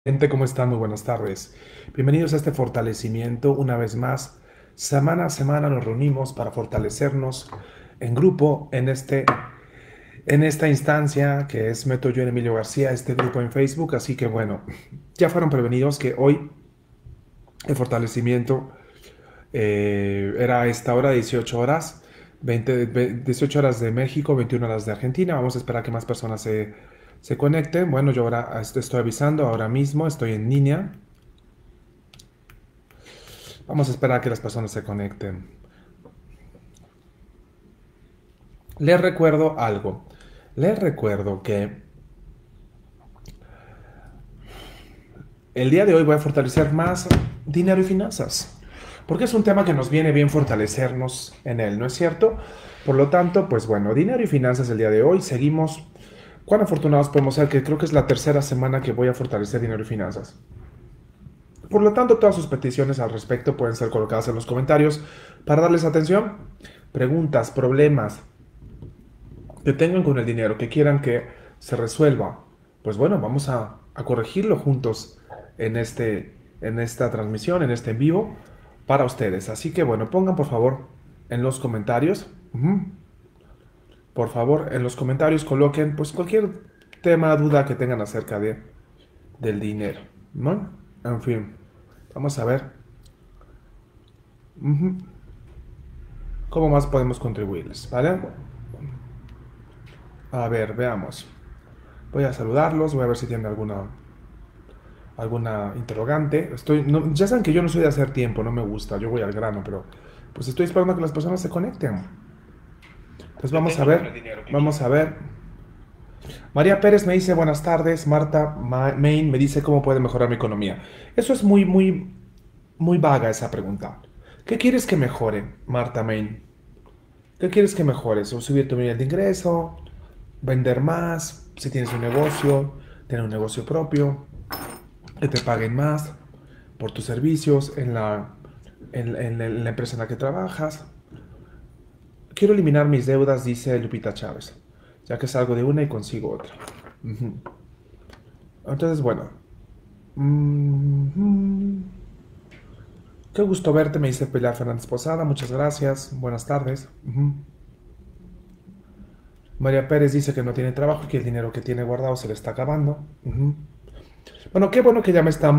Gente, ¿cómo están? Muy buenas tardes. Bienvenidos a este fortalecimiento. Una vez más, semana a semana nos reunimos para fortalecernos en grupo en esta instancia que es Meto yo en Emilio García, este grupo en Facebook. Así que bueno, ya fueron prevenidos que hoy el fortalecimiento era a esta hora, 18 horas, 18 horas de México, 21 horas de Argentina. Vamos a esperar que más personas se conecten. Bueno, yo ahora estoy avisando, ahora mismo estoy en línea. Vamos a esperar a que las personas se conecten. Les recuerdo algo. Les recuerdo que el día de hoy voy a fortalecer más dinero y finanzas. Porque es un tema que nos viene bien fortalecernos en él, ¿no es cierto? Por lo tanto, pues bueno, dinero y finanzas el día de hoy. Seguimos. Cuán afortunados podemos ser que creo que es la tercera semana que voy a fortalecer dinero y finanzas. Por lo tanto, todas sus peticiones al respecto pueden ser colocadas en los comentarios para darles atención. Preguntas, problemas, que tengan con el dinero, que quieran que se resuelva, pues bueno, vamos a corregirlo juntos en esta transmisión, en este en vivo, para ustedes. Así que bueno, pongan por favor en los comentarios, por favor, en los comentarios coloquen pues cualquier tema, duda que tengan acerca del dinero, ¿no? En fin, vamos a ver cómo más podemos contribuirles, ¿vale? A ver, veamos. Voy a saludarlos, voy a ver si tienen alguna interrogante. Ya saben que yo no soy de hacer tiempo, no me gusta, yo voy al grano, pero pues estoy esperando a que las personas se conecten. Entonces vamos a ver, vamos a ver. María Pérez me dice buenas tardes, Marta Main me dice cómo puede mejorar mi economía. Eso es muy vaga esa pregunta. ¿Qué quieres que mejore, Marta Main? ¿Qué quieres que mejore? ¿Subir tu nivel de ingreso? ¿Vender más? Si tienes un negocio, tener un negocio propio, que te paguen más por tus servicios en la empresa en la que trabajas. Quiero eliminar mis deudas, dice Lupita Chávez, ya que salgo de una y consigo otra. Entonces, bueno. Qué gusto verte, me dice Pilar Fernández Posada. Muchas gracias. Buenas tardes. María Pérez dice que no tiene trabajo y que el dinero que tiene guardado se le está acabando. Bueno, qué bueno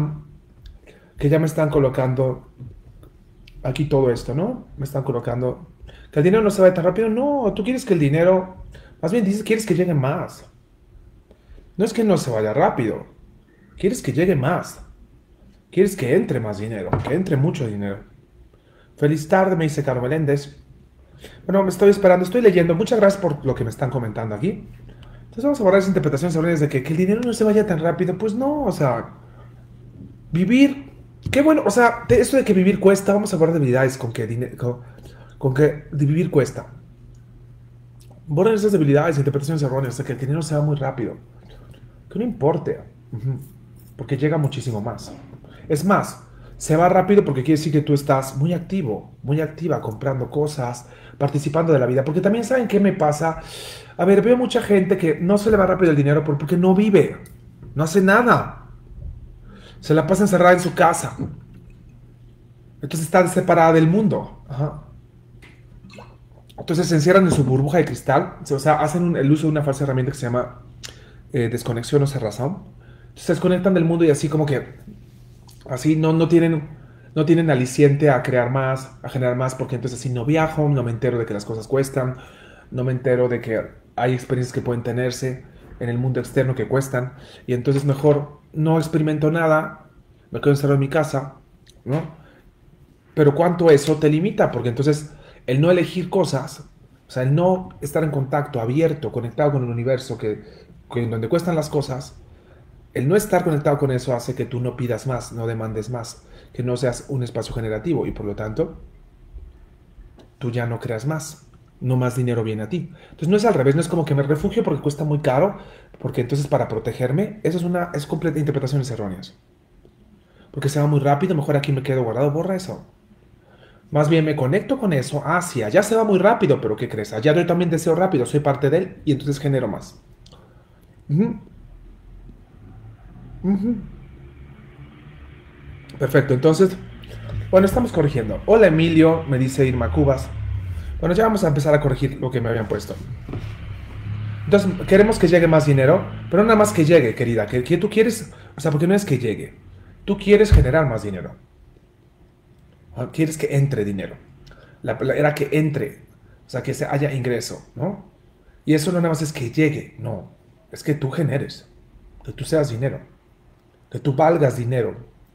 que ya me están colocando aquí todo esto, ¿no? Me están colocando que el dinero no se vaya tan rápido. No, tú quieres que el dinero, más bien dices, quieres que llegue más. No es que no se vaya rápido, quieres que llegue más. Quieres que entre más dinero, que entre mucho dinero. Feliz tarde, me dice Caro Meléndez. Bueno, me estoy esperando, estoy leyendo. Muchas gracias por lo que me están comentando aquí. Entonces vamos a borrar esa interpretación sobre de que el dinero no se vaya tan rápido. Pues no, o sea, vivir, qué bueno, o sea, esto de que vivir cuesta, vamos a hablar de debilidades con que vivir cuesta. Borren esas debilidades, interpretaciones erróneas, de que el dinero se va muy rápido. Que no importe, porque llega muchísimo más. Es más, se va rápido porque quiere decir que tú estás muy activo, muy activa, comprando cosas, participando de la vida. Porque también saben qué me pasa. A ver, veo mucha gente que no se le va rápido el dinero porque no vive, no hace nada. Se la pasa encerrada en su casa. Entonces está separada del mundo. Ajá. Entonces se encierran en su burbuja de cristal. O sea, hacen el uso de una falsa herramienta que se llama desconexión o cerrazón. Entonces se desconectan del mundo y así como que así no tienen aliciente a crear más, a generar más, porque entonces así no viajo, no me entero de que las cosas cuestan, no me entero de que hay experiencias que pueden tenerse en el mundo externo que cuestan, y entonces mejor no experimento nada, me quedo encerrado en mi casa, ¿no? Pero cuánto eso te limita, porque entonces el no elegir cosas, o sea, el no estar en contacto, abierto, conectado con el universo, que donde cuestan las cosas, el no estar conectado con eso hace que tú no pidas más, no demandes más, que no seas un espacio generativo y por lo tanto tú ya no creas más, no más dinero viene a ti. Entonces no es al revés, no es como que me refugio porque cuesta muy caro, porque entonces para protegerme, eso es completa interpretaciones erróneas. Porque se va muy rápido, mejor aquí me quedo guardado, borra eso. Más bien me conecto con eso, si allá se va muy rápido, pero ¿qué crees? Allá yo también deseo rápido, soy parte de él y entonces genero más. Ujú, ujú. Perfecto, entonces, bueno, estamos corrigiendo. Hola Emilio, me dice Irma Cubas. Bueno, ya vamos a empezar a corregir lo que me habían puesto. Entonces, queremos que llegue más dinero, pero no nada más que llegue, querida. Que tú quieres, o sea, porque no es que llegue. Tú quieres generar más dinero. Quieres que entre dinero. Era que entre, o sea, que se haya ingreso, ¿no? Y eso no nada más es que llegue, no. Es que tú generes, que tú seas dinero, que tú valgas dinero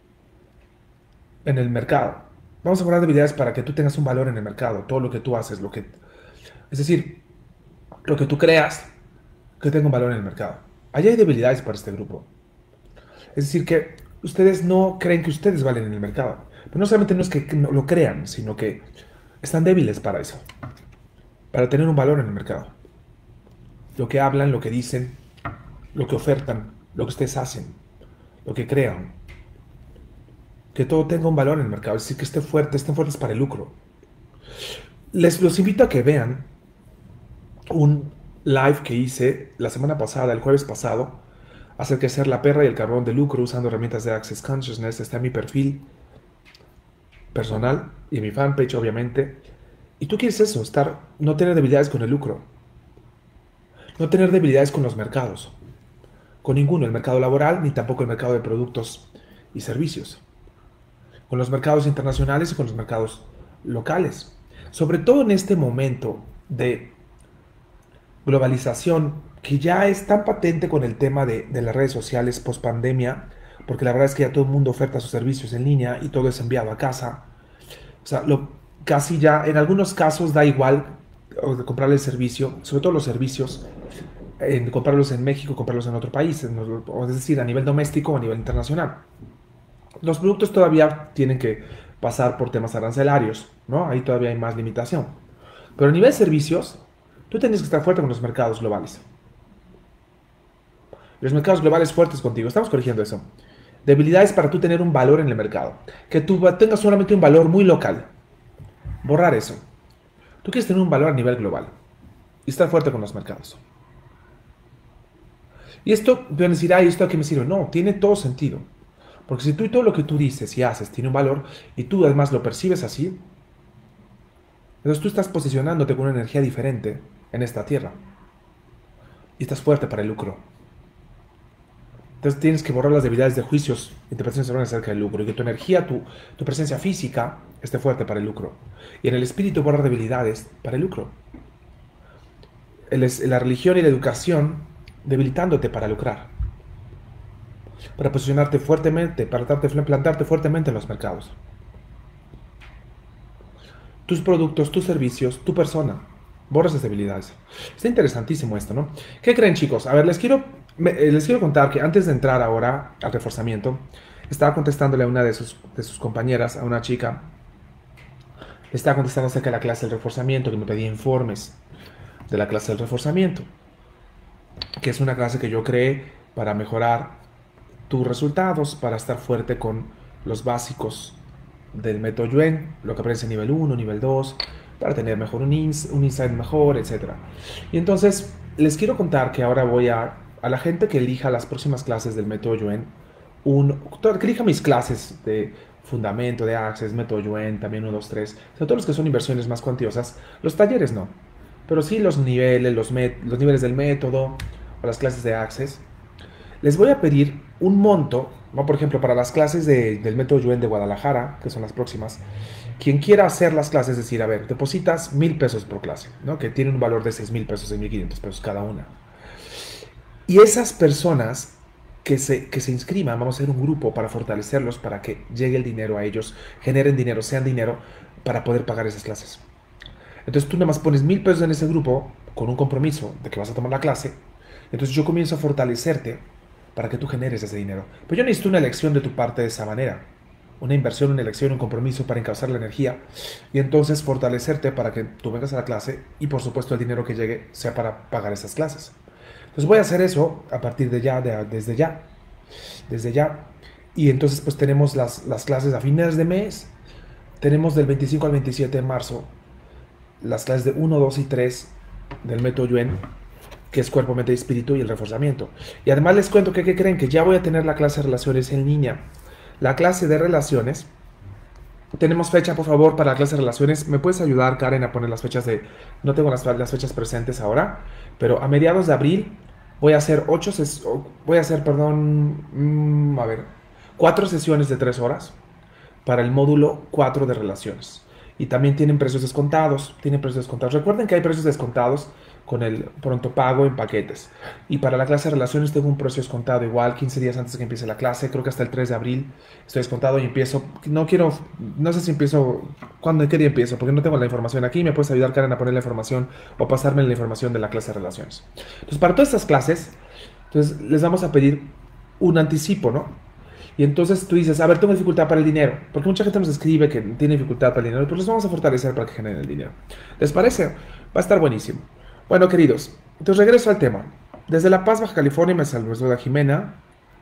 en el mercado. Vamos a hablar de habilidades para que tú tengas un valor en el mercado, todo lo que tú haces, es decir, lo que tú creas, que tenga un valor en el mercado. Allá hay debilidades para este grupo. Es decir, que ustedes no creen que ustedes valen en el mercado. Pero no solamente no es que no lo crean, sino que están débiles para eso, para tener un valor en el mercado. Lo que hablan, lo que dicen, lo que ofertan, lo que ustedes hacen, lo que crean. Que todo tenga un valor en el mercado, es decir, que estén fuertes para el lucro. Los invito a que vean un live que hice la semana pasada, el jueves pasado, acerca de ser la perra y el cabrón de lucro usando herramientas de Access Consciousness. Está en mi perfil personal y en mi fanpage, obviamente. Y tú quieres eso, no tener debilidades con el lucro, no tener debilidades con los mercados, con ninguno, el mercado laboral ni tampoco el mercado de productos y servicios, con los mercados internacionales y con los mercados locales. Sobre todo en este momento de globalización que ya es tan patente con el tema de las redes sociales post pandemia, porque la verdad es que ya todo el mundo oferta sus servicios en línea y todo es enviado a casa. O sea, casi ya en algunos casos da igual comprarle el servicio, sobre todo los servicios, comprarlos en México, comprarlos en otro país, es decir, a nivel doméstico o a nivel internacional. Los productos todavía tienen que pasar por temas arancelarios, ¿no? Ahí todavía hay más limitación. Pero a nivel de servicios, tú tienes que estar fuerte con los mercados globales. Los mercados globales fuertes contigo. Estamos corrigiendo eso. Debilidades para tú tener un valor en el mercado. Que tú tengas solamente un valor muy local. Borrar eso. Tú quieres tener un valor a nivel global. Y estar fuerte con los mercados. Y esto, van a decir, ay, ¿esto a qué me sirve? No, tiene todo sentido. Porque si tú y todo lo que tú dices y haces tiene un valor, y tú además lo percibes así, entonces tú estás posicionándote con una energía diferente en esta tierra. Y estás fuerte para el lucro. Entonces tienes que borrar las debilidades de juicios, interpretaciones erróneas acerca del lucro. Y que tu energía, tu presencia física esté fuerte para el lucro. Y en el espíritu borrar debilidades para el lucro. La religión y la educación debilitándote para lucrar. Para posicionarte fuertemente, para plantarte fuertemente en los mercados. Tus productos, tus servicios, tu persona. Borra esas debilidades. Está interesantísimo esto, ¿no? ¿Qué creen, chicos? A ver, les quiero contar que antes de entrar ahora al reforzamiento, estaba contestándole a una de sus compañeras, a una chica. Le estaba contestando acerca de la clase del reforzamiento, que me pedía informes de la clase del reforzamiento, que es una clase que yo creé para mejorar tus resultados, para estar fuerte con los básicos del método Yuen, lo que aprendes en nivel 1, nivel 2, para tener mejor un insight mejor, etc. Y entonces les quiero contar que ahora voy a la gente que elija las próximas clases del método Yuen, que elija mis clases de fundamento, de Access, método Yuen, también 1, 2, 3, sobre todo los que son inversiones más cuantiosas, los talleres no, pero sí los niveles, los niveles del método o las clases de Access. Les voy a pedir un monto, ¿no? Por ejemplo, para las clases del método Yuen de Guadalajara, que son las próximas, quien quiera hacer las clases, es decir, a ver, depositas 1,000 pesos por clase, ¿no? Que tiene un valor de 6,000 pesos, 6,500 pesos cada una. Y esas personas que se inscriban, vamos a hacer un grupo para fortalecerlos, para que llegue el dinero a ellos, generen dinero, sean dinero, para poder pagar esas clases. Entonces tú nada más pones 1,000 pesos en ese grupo, con un compromiso de que vas a tomar la clase. Entonces yo comienzo a fortalecerte para que tú generes ese dinero. Pero yo necesito una elección de tu parte de esa manera. Una inversión, una elección, un compromiso para encauzar la energía. Y entonces fortalecerte para que tú vengas a la clase y por supuesto el dinero que llegue sea para pagar esas clases. Entonces voy a hacer eso a partir de ya, desde ya. Desde ya. Y entonces pues tenemos las clases a fines de mes. Tenemos del 25 al 27 de marzo las clases de 1, 2 y 3 del método Yuen, que es cuerpo, mente y espíritu, y el reforzamiento. Y además les cuento que, ¿qué creen? Que ya voy a tener la clase de relaciones en línea la clase de relaciones. Tenemos fecha, por favor, para la clase de relaciones. ¿Me puedes ayudar, Karen, a poner las fechas de... No tengo las fechas presentes ahora, pero a mediados de abril voy a hacer a ver, 4 sesiones de 3 horas para el módulo 4 de relaciones. Y también tienen precios descontados. Tienen precios descontados. Recuerden que hay precios descontados con el pronto pago en paquetes. Y para la clase de relaciones tengo un precio descontado igual 15 días antes de que empiece la clase. Creo que hasta el 3 de abril estoy descontado y empiezo. No sé si empiezo, cuándo, en qué día empiezo, porque no tengo la información aquí. Me puedes ayudar, Karen, a poner la información o pasarme la información de la clase de relaciones. Entonces, para todas estas clases, entonces les vamos a pedir un anticipo, ¿no? Y entonces tú dices, a ver, tengo dificultad para el dinero. Porque mucha gente nos escribe que tiene dificultad para el dinero. Pues los vamos a fortalecer para que generen el dinero. ¿Les parece? Va a estar buenísimo. Bueno, queridos, entonces regreso al tema. Desde La Paz, Baja California, me saluda Jimena.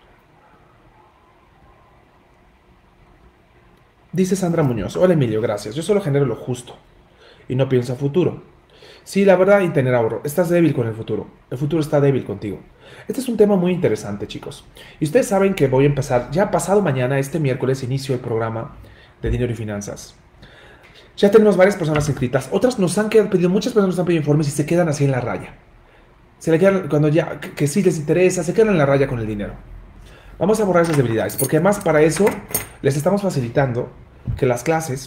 Dice Sandra Muñoz. Hola, Emilio, gracias. Yo solo genero lo justo y no pienso a futuro. Sí, la verdad, y tener ahorro. Estás débil con el futuro. El futuro está débil contigo. Este es un tema muy interesante, chicos. Y ustedes saben que voy a empezar, ya pasado mañana, este miércoles, inicio el programa de dinero y finanzas. Ya tenemos varias personas inscritas. Otras nos han pedido, muchas personas nos han pedido informes y se quedan así en la raya. Se le quedan, cuando ya, que sí les interesa, se quedan en la raya con el dinero. Vamos a borrar esas debilidades, porque además para eso les estamos facilitando que las clases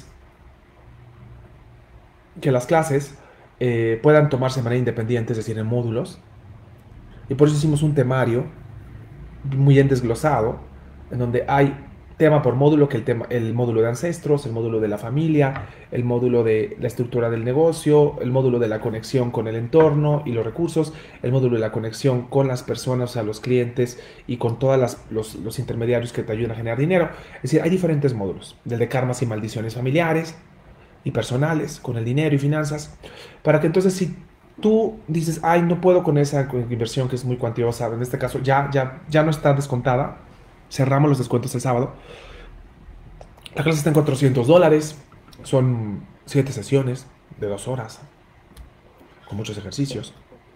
puedan tomarse de manera independiente, es decir, en módulos. Y por eso hicimos un temario muy bien desglosado, en donde hay tema por módulo, que el módulo de ancestros, el módulo de la familia, el módulo de la estructura del negocio, el módulo de la conexión con el entorno y los recursos, el módulo de la conexión con las personas, o sea, los clientes y con todos los intermediarios que te ayudan a generar dinero. Es decir, hay diferentes módulos, del de karmas y maldiciones familiares y personales, con el dinero y finanzas, para que entonces si tú dices, ay, no puedo con esa inversión que es muy cuantiosa, en este caso ya no está descontada, cerramos los descuentos el sábado, la clase está en $400, son 7 sesiones de 2 horas, con muchos ejercicios.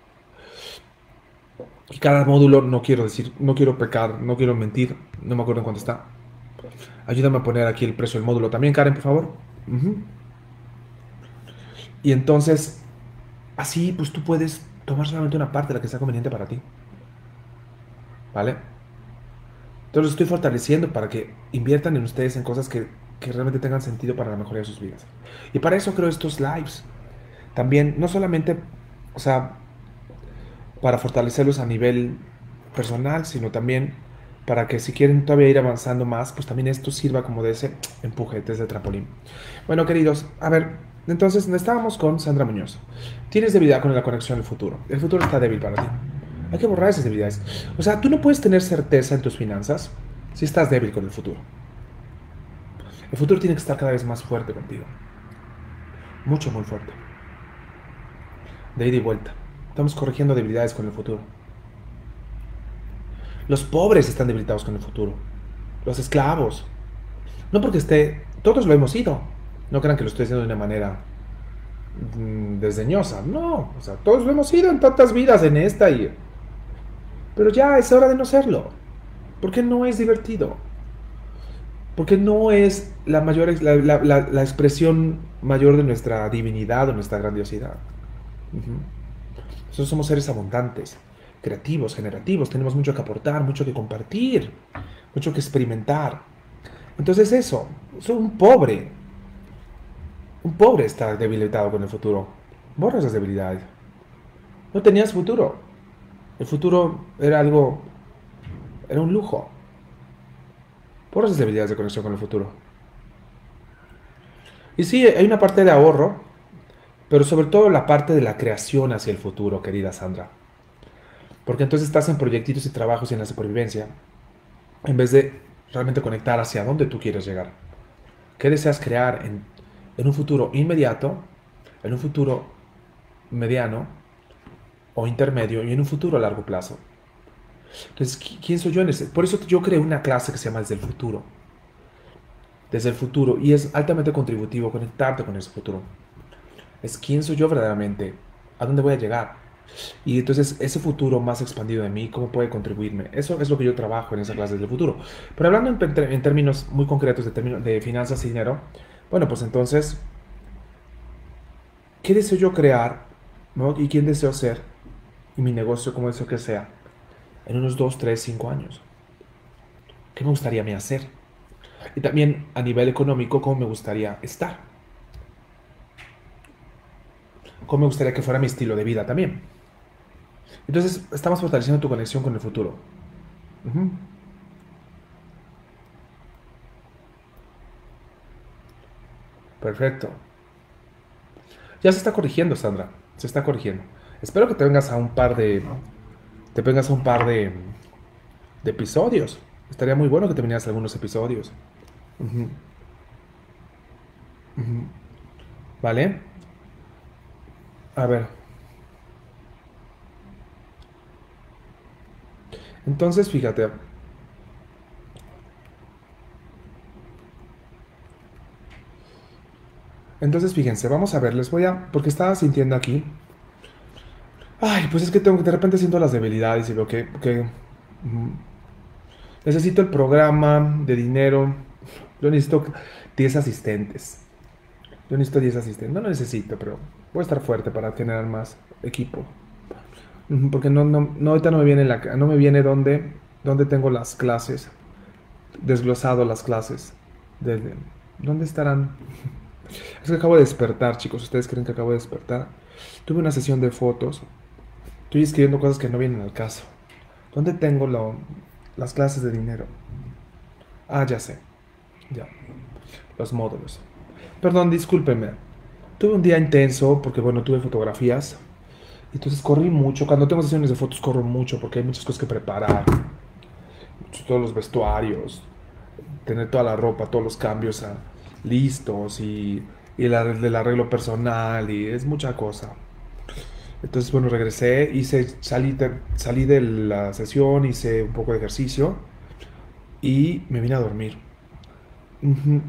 Y cada módulo, no quiero decir, no quiero pecar, no quiero mentir, no me acuerdo en cuánto está. Ayúdame a poner aquí el precio del módulo también, Karen, por favor. Y entonces, así pues tú puedes tomar solamente una parte de la que sea conveniente para ti. ¿Vale? Entonces los estoy fortaleciendo para que inviertan en ustedes en cosas que realmente tengan sentido para la mejoría de sus vidas. Y para eso creo estos lives. También, no solamente, o sea, para fortalecerlos a nivel personal, sino también para que si quieren todavía ir avanzando más, pues también esto sirva como de ese empuje, desde trampolín. Bueno, queridos, a ver, entonces estábamos con Sandra Muñoz. Tienes debilidad con la conexión al futuro. El futuro está débil para ti. Hay que borrar esas debilidades. O sea, tú no puedes tener certeza en tus finanzas si estás débil con el futuro. El futuro tiene que estar cada vez más fuerte contigo. Mucho, muy fuerte. De ida y vuelta. Estamos corrigiendo debilidades con el futuro. Los pobres están debilitados con el futuro. Los esclavos. No porque todos lo hemos sido. No crean que lo estoy diciendo de una manera desdeñosa. No, o sea, todos lo hemos sido en tantas vidas, en esta y... Pero ya es hora de no serlo. Porque no es divertido. Porque no es la expresión mayor de nuestra divinidad o nuestra grandiosidad. Nosotros somos seres abundantes, creativos, generativos. Tenemos mucho que aportar, mucho que compartir, mucho que experimentar. Entonces eso, soy un pobre. Un pobre está debilitado con el futuro. Borra esas debilidades. No tenías futuro. El futuro era un lujo. Borra esas debilidades de conexión con el futuro. Y sí, hay una parte de ahorro, pero sobre todo la parte de la creación hacia el futuro, querida Sandra. Porque entonces estás en proyectitos y trabajos y en la supervivencia, en vez de realmente conectar hacia dónde tú quieres llegar. ¿Qué deseas crear en un futuro inmediato, en un futuro mediano o intermedio y en un futuro a largo plazo? Entonces, ¿quién soy yo en ese? Por eso yo creé una clase que se llama Desde el Futuro. Desde el futuro. Y es altamente contributivo conectarte con ese futuro. Es quién soy yo verdaderamente. ¿A dónde voy a llegar? Y entonces ese futuro más expandido de mí, ¿cómo puede contribuirme? Eso es lo que yo trabajo en esa clase del futuro. Pero hablando en términos muy concretos de finanzas y dinero, bueno, pues entonces, ¿qué deseo yo crear? ¿No? ¿Y quién deseo ser? Y mi negocio, ¿cómo deseo que sea? En unos 2 3 5 años. ¿Qué me gustaría a mí hacer? Y también a nivel económico, ¿cómo me gustaría estar? ¿Cómo me gustaría que fuera mi estilo de vida también? Entonces, estamos fortaleciendo tu conexión con el futuro. Ujú. Perfecto. Ya se está corrigiendo, Sandra. Se está corrigiendo. Espero que te vengas a un par de. Te vengas a un par de episodios. Estaría muy bueno que te vinieras a algunos episodios. Ujú, ujú. ¿Vale? A ver. Entonces, fíjate. Entonces, fíjense, vamos a ver, les voy a. Porque estaba sintiendo aquí. Ay, pues es que tengo, de repente siento las debilidades y veo que necesito el programa de dinero. Yo necesito 10 asistentes. Yo necesito 10 asistentes. No lo necesito, pero voy a estar fuerte para tener más equipo. Porque ahorita no me viene no me viene dónde tengo las clases, desglosado las clases. De- ¿Dónde estarán? Es que acabo de despertar, chicos. ¿Ustedes creen que acabo de despertar? Tuve una sesión de fotos. Estoy escribiendo cosas que no vienen al caso. ¿Dónde tengo las clases de dinero? Ah, ya sé. Ya. Los módulos. Perdón, discúlpenme. Tuve un día intenso porque, bueno, tuve fotografías. Entonces corrí mucho. Cuando tengo sesiones de fotos corro mucho porque hay muchas cosas que preparar. Todos los vestuarios, tener toda la ropa, todos los cambios listos y el arreglo personal y es mucha cosa. Entonces, bueno, regresé, salí de la sesión, hice un poco de ejercicio y me vine a dormir. Ujú.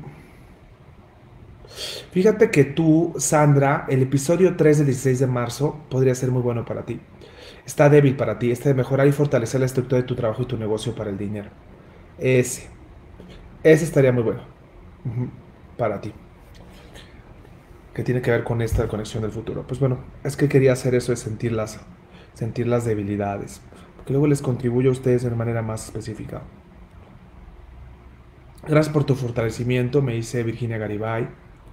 Fíjate que tú, Sandra, el episodio 3 del 16 de marzo podría ser muy bueno para ti. Está débil para ti, este de mejorar y fortalecer la estructura de tu trabajo y tu negocio para el dinero. Ese, ese estaría muy bueno. Ujú. Para ti, que tiene que ver con esta conexión del futuro. Pues bueno, es que quería hacer eso de sentir las debilidades, porque luego les contribuye a ustedes de una manera más específica. Gracias por tu fortalecimiento, me dice Virginia Garibay.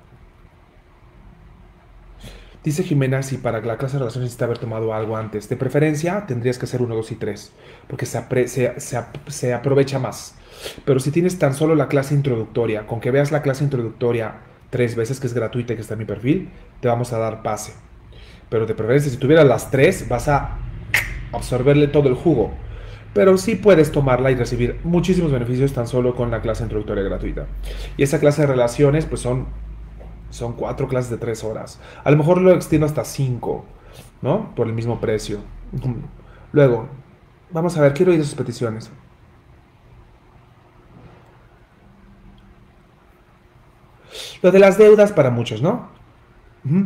Dice Jimena, si para la clase de relaciones necesita haber tomado algo antes. De preferencia, tendrías que hacer uno, 2 y 3, porque se aprovecha más. Pero si tienes tan solo la clase introductoria, con que veas la clase introductoria 3 veces, que es gratuita y que está en mi perfil, te vamos a dar pase. Pero de preferencia, si tuvieras las 3, vas a absorberle todo el jugo. Pero sí puedes tomarla y recibir muchísimos beneficios tan solo con la clase introductoria gratuita. Y esa clase de relaciones, pues son 4 clases de 3 horas. A lo mejor lo extiendo hasta 5, ¿no? Por el mismo precio. Luego, vamos a ver, quiero oír sus peticiones. Lo de las deudas para muchos, ¿no? Ujú.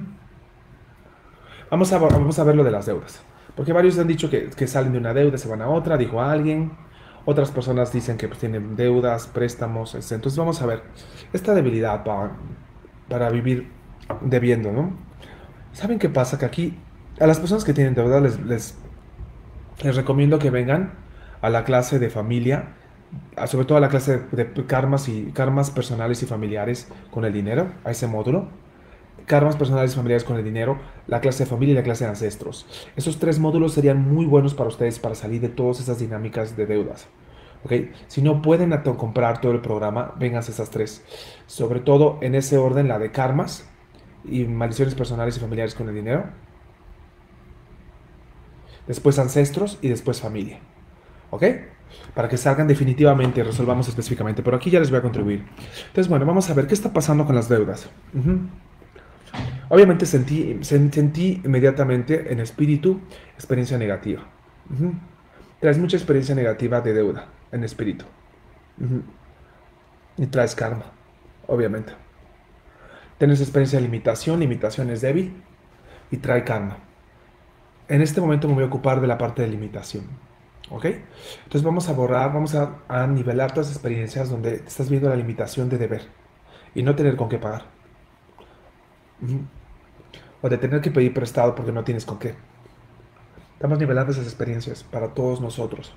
Vamos a ver lo de las deudas. Porque varios han dicho que salen de una deuda, se van a otra, dijo alguien. Otras personas dicen que pues, tienen deudas, préstamos, etc. Entonces vamos a ver esta debilidad para vivir debiendo, ¿no? ¿Saben qué pasa? Que aquí a las personas que tienen deuda les recomiendo que vengan a la clase de familia, sobre todo a la clase de karmas personales y familiares con el dinero, a ese módulo. Karmas personales y familiares con el dinero, la clase de familia y la clase de ancestros. Esos 3 módulos serían muy buenos para ustedes para salir de todas esas dinámicas de deudas. ¿Okay? Si no pueden comprar todo el programa, vengan a esas 3. Sobre todo en ese orden, la de karmas y maldiciones personales y familiares con el dinero. Después ancestros y después familia. ¿Ok? Para que salgan definitivamente y resolvamos específicamente. Pero aquí ya les voy a contribuir. Entonces, bueno, vamos a ver qué está pasando con las deudas. Obviamente sentí inmediatamente en espíritu experiencia negativa. Ujú. Traes mucha experiencia negativa de deuda en espíritu. Ujú. Y traes karma, obviamente. Tienes experiencia de limitación, limitación es débil y trae karma. en este momento me voy a ocupar de la parte de limitación. ¿Ok? Entonces vamos a borrar, vamos a nivelar todas las experiencias donde estás viendo la limitación de deber y no tener con qué pagar. O de tener que pedir prestado porque no tienes con qué. Estamos nivelando esas experiencias para todos nosotros.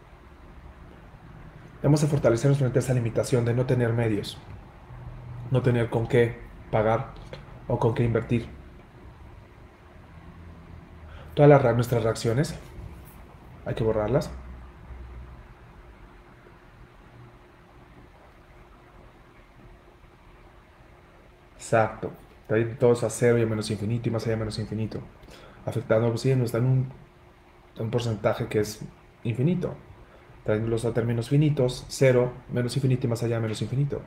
Vamos a fortalecernos frente a esa limitación de no tener medios, no tener con qué pagar o con qué invertir. Todas nuestras reacciones hay que borrarlas. Exacto. Todo es a cero y a menos infinito y más allá de menos infinito. Afectando, pues sí, no está en un porcentaje que es infinito. Trayéndolos a términos finitos, cero, menos infinito y más allá de menos infinito.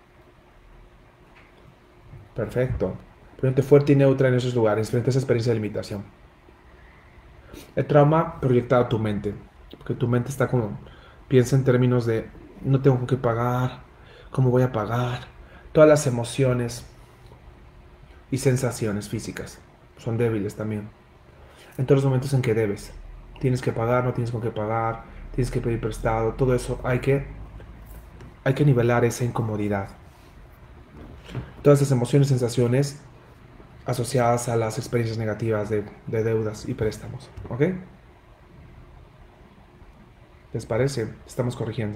Perfecto. Ponte fuerte y neutra en esos lugares, frente a esa experiencia de limitación. El trauma proyectado a tu mente. Porque tu mente está como, piensa en términos de, no tengo con qué pagar, cómo voy a pagar. Todas las emociones y sensaciones físicas son débiles también. En todos los momentos en que debes. Tienes que pagar, no tienes con qué pagar, tienes que pedir prestado, todo eso hay que nivelar esa incomodidad. Todas esas emociones, sensaciones asociadas a las experiencias negativas de deudas y préstamos. ¿Ok? ¿Les parece? Estamos corrigiendo.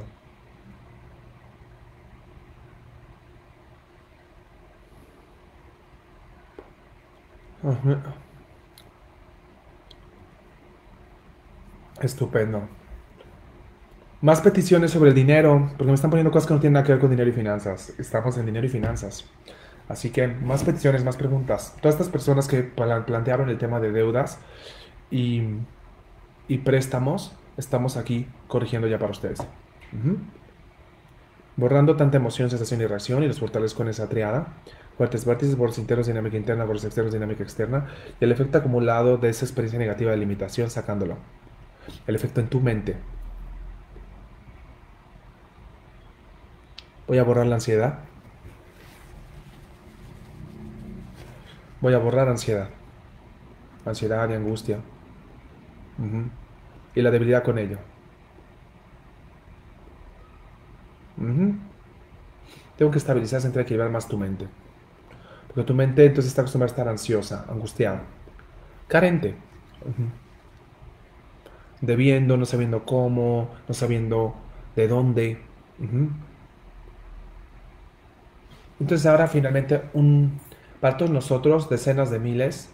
Estupendo. Más peticiones sobre el dinero, porque me están poniendo cosas que no tienen nada que ver con dinero y finanzas. Estamos en dinero y finanzas. Así que más peticiones, más preguntas. Todas estas personas que plantearon el tema de deudas y, y préstamos, estamos aquí corrigiendo ya para ustedes. Borrando tanta emoción, sensación y reacción y los fortalezco con esa triada. Fuertes vértices, bordes internos, dinámica interna, bordes externos, dinámica externa. Y el efecto acumulado de esa experiencia negativa de limitación, sacándolo. El efecto en tu mente. Voy a borrar la ansiedad. Voy a borrar ansiedad. Ansiedad y angustia. Y la debilidad con ello. Tengo que estabilizar, centrar, equilibrar más tu mente. Porque tu mente entonces está acostumbrada a estar ansiosa, angustiada, carente. Debiendo, no sabiendo cómo, no sabiendo de dónde. Entonces ahora finalmente para todos nosotros, decenas de miles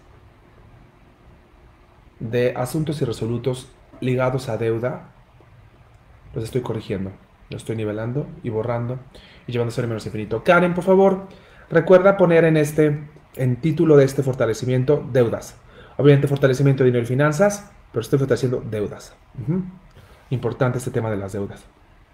de asuntos irresolutos ligados a deuda, los estoy corrigiendo, los estoy nivelando y borrando y llevando a ser menos infinito. Karen, por favor, recuerda poner en título de este fortalecimiento, deudas. Obviamente fortalecimiento de dinero y finanzas, pero estoy fortaleciendo deudas. Importante este tema de las deudas.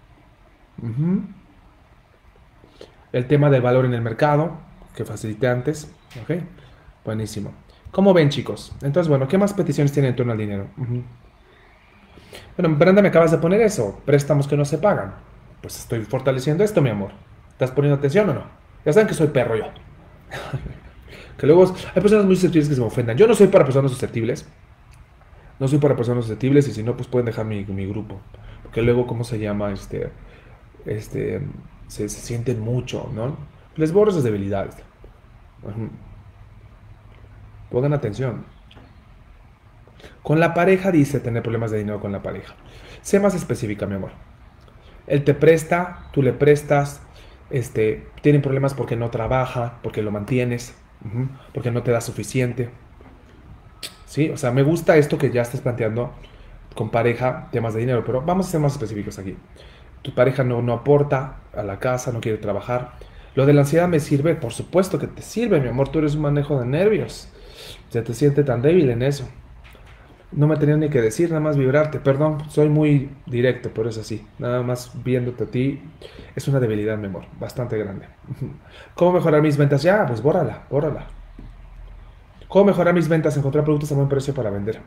El tema del valor en el mercado, que facilité antes. Ok, buenísimo. ¿Cómo ven, chicos? Entonces, bueno, ¿qué más peticiones tienen en torno al dinero? Bueno, Brenda, me acabas de poner eso. Préstamos que no se pagan. Pues estoy fortaleciendo esto, mi amor. ¿Estás poniendo atención o no? Ya saben que soy perro yo. Que luego hay personas muy susceptibles que se me ofendan. Yo no soy para personas susceptibles. No soy para personas susceptibles y si no, pues pueden dejar mi grupo. Porque luego, ¿cómo se llama? Se sienten mucho, ¿no? Les borro sus debilidades. Pongan atención. Con la pareja dice tener problemas de dinero con la pareja. Sé más específica, mi amor. Él te presta, tú le prestas, tienen problemas porque no trabaja, porque lo mantienes, porque no te da suficiente. ¿Sí? O sea, me gusta esto que ya estás planteando con pareja, temas de dinero, pero vamos a ser más específicos aquí. Tu pareja no aporta a la casa, no quiere trabajar. Lo de la ansiedad me sirve, por supuesto que te sirve, mi amor, tú eres un manejo de nervios. Ya te sientes tan débil en eso. No me tenía ni que decir, nada más vibrarte. Perdón, soy muy directo, pero es así. Nada más viéndote a ti, es una debilidad, mi amor, bastante grande. ¿Cómo mejorar mis ventas? Ya, pues bórrala. ¿Cómo mejorar mis ventas? Encontrar productos a buen precio para vender.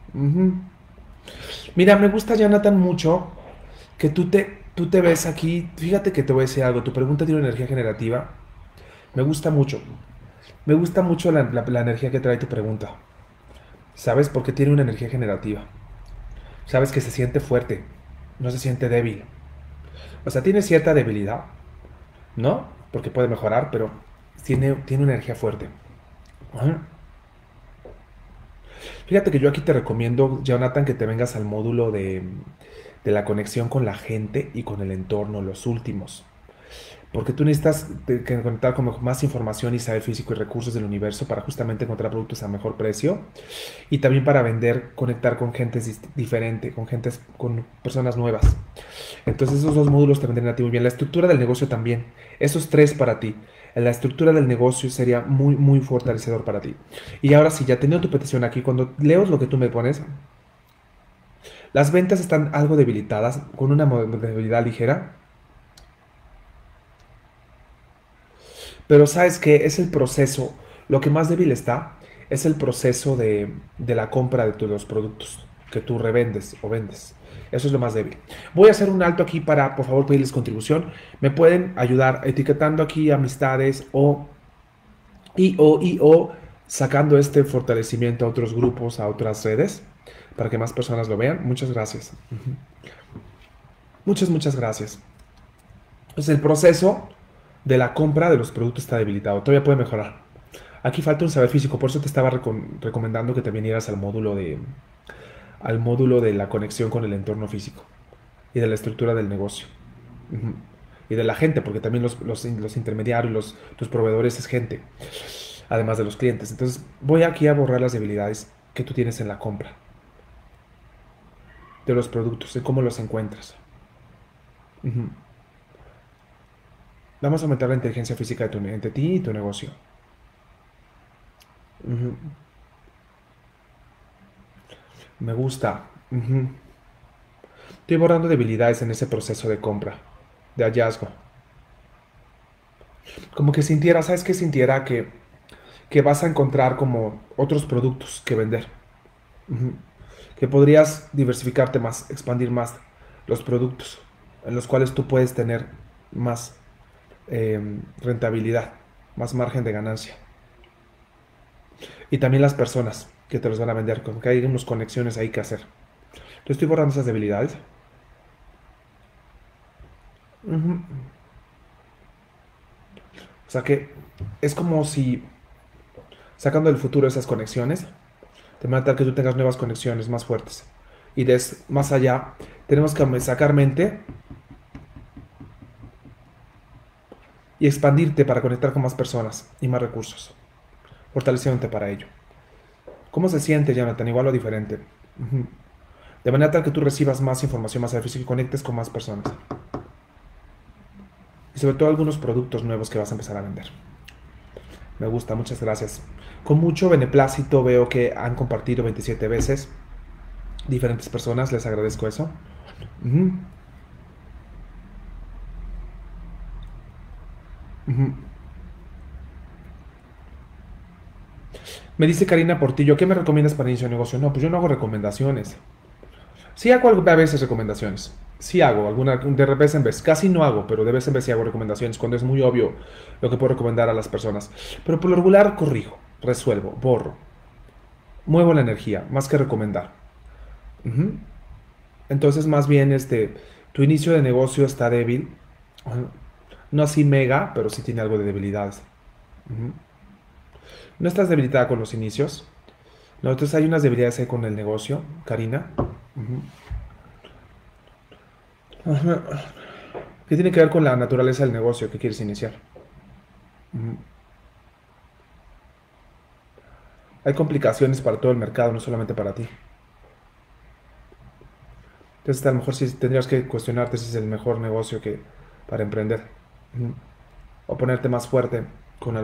Mira, me gusta, Jonathan, mucho que tú te ves aquí. Fíjate que te voy a decir algo. Tu pregunta tiene una energía generativa. Me gusta mucho. Me gusta mucho la energía que trae tu pregunta. ¿Sabes? Porque tiene una energía generativa. Sabes que se siente fuerte, no se siente débil. O sea, tiene cierta debilidad, ¿no? Porque puede mejorar, pero tiene una energía fuerte. Ajá. Fíjate que yo aquí te recomiendo, Jonathan, que te vengas al módulo de la conexión con la gente y con el entorno, los últimos. Porque tú necesitas conectar con más información y saber físico y recursos del universo para justamente encontrar productos a mejor precio y también para vender, conectar con gente diferente, con personas nuevas. Entonces esos dos módulos te vendrían a ti muy bien. La estructura del negocio también. Esos tres para ti. La estructura del negocio sería muy, muy fortalecedor para ti. Y ahora sí, ya teniendo tu petición aquí, cuando leo lo que tú me pones, las ventas están algo debilitadas, con una debilidad ligera, pero sabes que es el proceso, lo que más débil está es el proceso de la compra de los productos que tú revendes o vendes. Eso es lo más débil. Voy a hacer un alto aquí para, por favor, pedirles contribución. Me pueden ayudar etiquetando aquí amistades o sacando este fortalecimiento a otros grupos, a otras redes, para que más personas lo vean. Muchas gracias. Muchas gracias. Entonces el proceso de la compra de los productos está debilitado. Todavía puede mejorar. Aquí falta un saber físico, por eso te estaba recomendando que te vinieras al módulo de la conexión con el entorno físico y de la estructura del negocio. Ujú. Y de la gente, porque también los intermediarios, los proveedores es gente, además de los clientes. Entonces voy aquí a borrar las debilidades que tú tienes en la compra de los productos, de cómo los encuentras. Ujú. Vamos a aumentar la inteligencia física entre ti y tu negocio. Ujú. Me gusta. Ujú. Estoy borrando debilidades en ese proceso de compra, de hallazgo. Como que sintiera, ¿sabes qué? Sintiera que vas a encontrar como otros productos que vender. Ujú. Que podrías diversificarte más, expandir más los productos en los cuales tú puedes tener más rentabilidad, más margen de ganancia. Y también las personas que te los van a vender, como que hay unas conexiones ahí que hacer. Entonces estoy borrando esas debilidades. Ujú. O sea que es como si sacando del futuro esas conexiones, de manera tal que tú tengas nuevas conexiones más fuertes. Y más allá, tenemos que sacar mente y expandirte para conectar con más personas y más recursos, fortaleciéndote para ello. ¿Cómo se siente, Jonathan? Igual o diferente. Ujú. De manera tal que tú recibas más información, más servicio y conectes con más personas. Y sobre todo algunos productos nuevos que vas a empezar a vender. Me gusta, muchas gracias. Con mucho beneplácito veo que han compartido 27 veces diferentes personas, les agradezco eso. Ujú, ujú. Me dice Karina Portillo, ¿qué me recomiendas para inicio de negocio? No, pues yo no hago recomendaciones. Sí hago a veces recomendaciones. Sí hago, alguna, de vez en vez. Casi no hago, pero de vez en vez sí hago recomendaciones cuando es muy obvio lo que puedo recomendar a las personas. Pero por lo regular corrijo, resuelvo, borro, muevo la energía, más que recomendar. Ujú. Entonces, más bien, tu inicio de negocio está débil. Ujú. No así mega, pero sí tiene algo de debilidades. Ujú. No estás debilitada con los inicios. No, entonces hay unas debilidades ahí con el negocio, Karina. Ujú. Ajá. ¿Qué tiene que ver con la naturaleza del negocio que quieres iniciar? Ujú. Hay complicaciones para todo el mercado, no solamente para ti. Entonces, a lo mejor sí tendrías que cuestionarte si es el mejor negocio para emprender. Ujú. O ponerte más fuerte con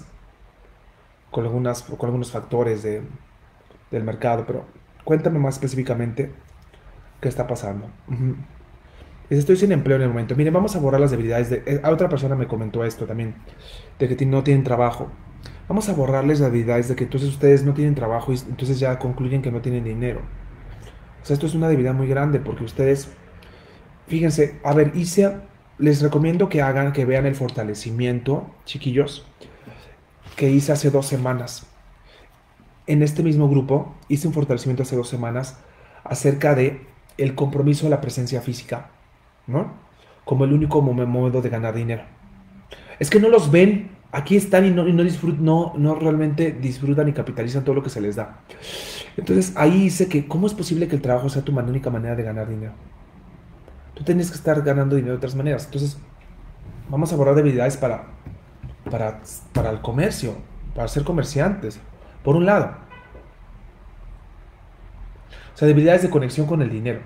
con algunos factores del mercado. Pero cuéntame más específicamente qué está pasando. Ujú. Dice, estoy sin empleo en el momento. Miren, vamos a borrar las debilidades a otra persona me comentó esto también, de que no tienen trabajo. Vamos a borrarles las debilidades de que entonces ustedes no tienen trabajo y entonces ya concluyen que no tienen dinero. O sea, esto es una debilidad muy grande porque ustedes, fíjense, a ver, les recomiendo que vean el fortalecimiento, chiquillos, que hice hace 2 semanas. en este mismo grupo hice un fortalecimiento hace 2 semanas acerca de el compromiso de la presencia física, ¿no? Como el único modo de ganar dinero. Es que no los ven, aquí están y no realmente disfrutan y capitalizan todo lo que se les da. Entonces ahí dice que ¿cómo es posible que el trabajo sea tu única manera de ganar dinero? Tú tienes que estar ganando dinero de otras maneras. Entonces vamos a abordar debilidades para el comercio, para ser comerciantes, por un lado. O sea, debilidades de conexión con el dinero,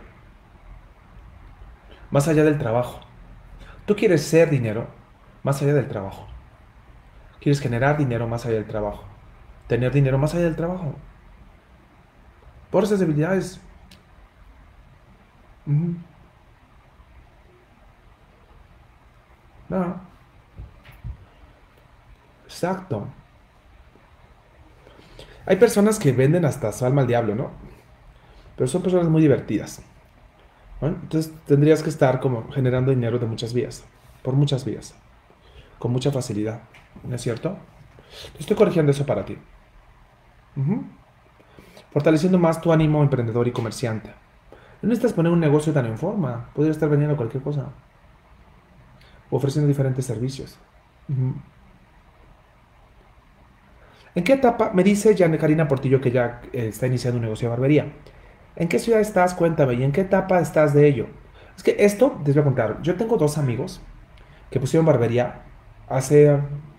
más allá del trabajo. Tú quieres ser dinero más allá del trabajo. Quieres generar dinero más allá del trabajo. Tener dinero más allá del trabajo. Por esas debilidades. No. Exacto. Hay personas que venden hasta su alma al diablo, ¿no? Pero son personas muy divertidas. ¿No? Entonces tendrías que estar como generando dinero de muchas vías. Por muchas vías. Con mucha facilidad. ¿No es cierto? Estoy corrigiendo eso para ti. Fortaleciendo más tu ánimo emprendedor y comerciante. No necesitas poner un negocio tan en forma. Podrías estar vendiendo cualquier cosa. O ofreciendo diferentes servicios. ¿En qué etapa? Me dice Karina Portillo que ya está iniciando un negocio de barbería. ¿En qué ciudad estás? Cuéntame. ¿Y en qué etapa estás de ello? Es que esto, les voy a contar. Yo tengo 2 amigos que pusieron barbería hace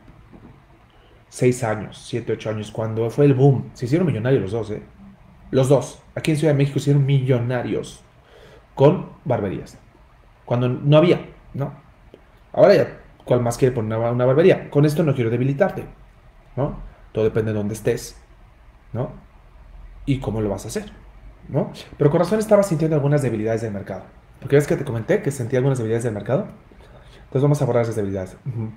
6 años, 7, 8 años, cuando fue el boom. Se hicieron millonarios los dos, ¿eh? Los dos. Aquí en Ciudad de México se hicieron millonarios con barberías. Cuando no había, ¿no? Ahora ya, ¿cuál más quiere poner una barbería? Con esto no quiero debilitarte, ¿no? Todo depende de dónde estés, ¿no? Y cómo lo vas a hacer, ¿no? Pero con razón estaba sintiendo algunas debilidades del mercado. Porque ves que te comenté que sentía algunas debilidades del mercado. Entonces vamos a abordar esas debilidades.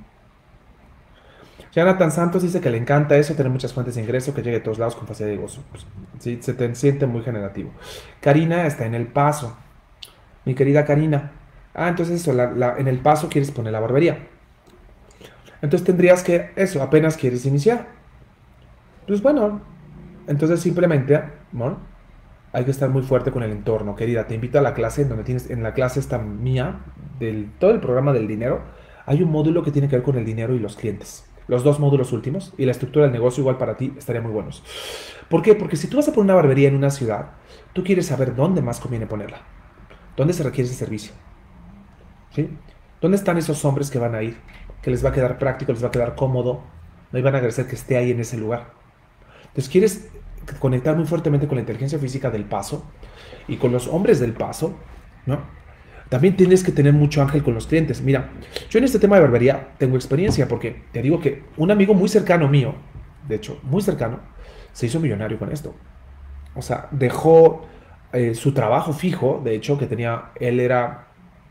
Jonathan Santos dice que le encanta eso, tener muchas fuentes de ingreso, que llegue a todos lados con facilidad y gozo. Pues, sí, se te siente muy generativo. Karina está en El Paso. Mi querida Karina. Entonces eso, en El Paso quieres poner la barbería. Entonces tendrías que, eso, apenas quieres iniciar. Pues bueno, entonces simplemente, ¿no? Hay que estar muy fuerte con el entorno, querida. Te invito a la clase donde tienes, en la clase esta mía, todo el programa del dinero, hay un módulo que tiene que ver con el dinero y los clientes. Los 2 módulos últimos y la estructura del negocio igual para ti estaría muy buenos. ¿Por qué? Porque si tú vas a poner una barbería en una ciudad, tú quieres saber dónde más conviene ponerla. ¿Dónde se requiere ese servicio? ¿Sí? ¿Dónde están esos hombres que van a ir? Que les va a quedar práctico, les va a quedar cómodo, no iban a agradecer que esté ahí en ese lugar. Entonces quieres conectar muy fuertemente con la inteligencia física del Paso y con los hombres del Paso, ¿no? También tienes que tener mucho ángel con los clientes. Mira, yo en este tema de barbería tengo experiencia porque te digo que un amigo muy cercano mío, de hecho, muy cercano, se hizo millonario con esto. O sea, dejó su trabajo fijo, de hecho, que tenía, él era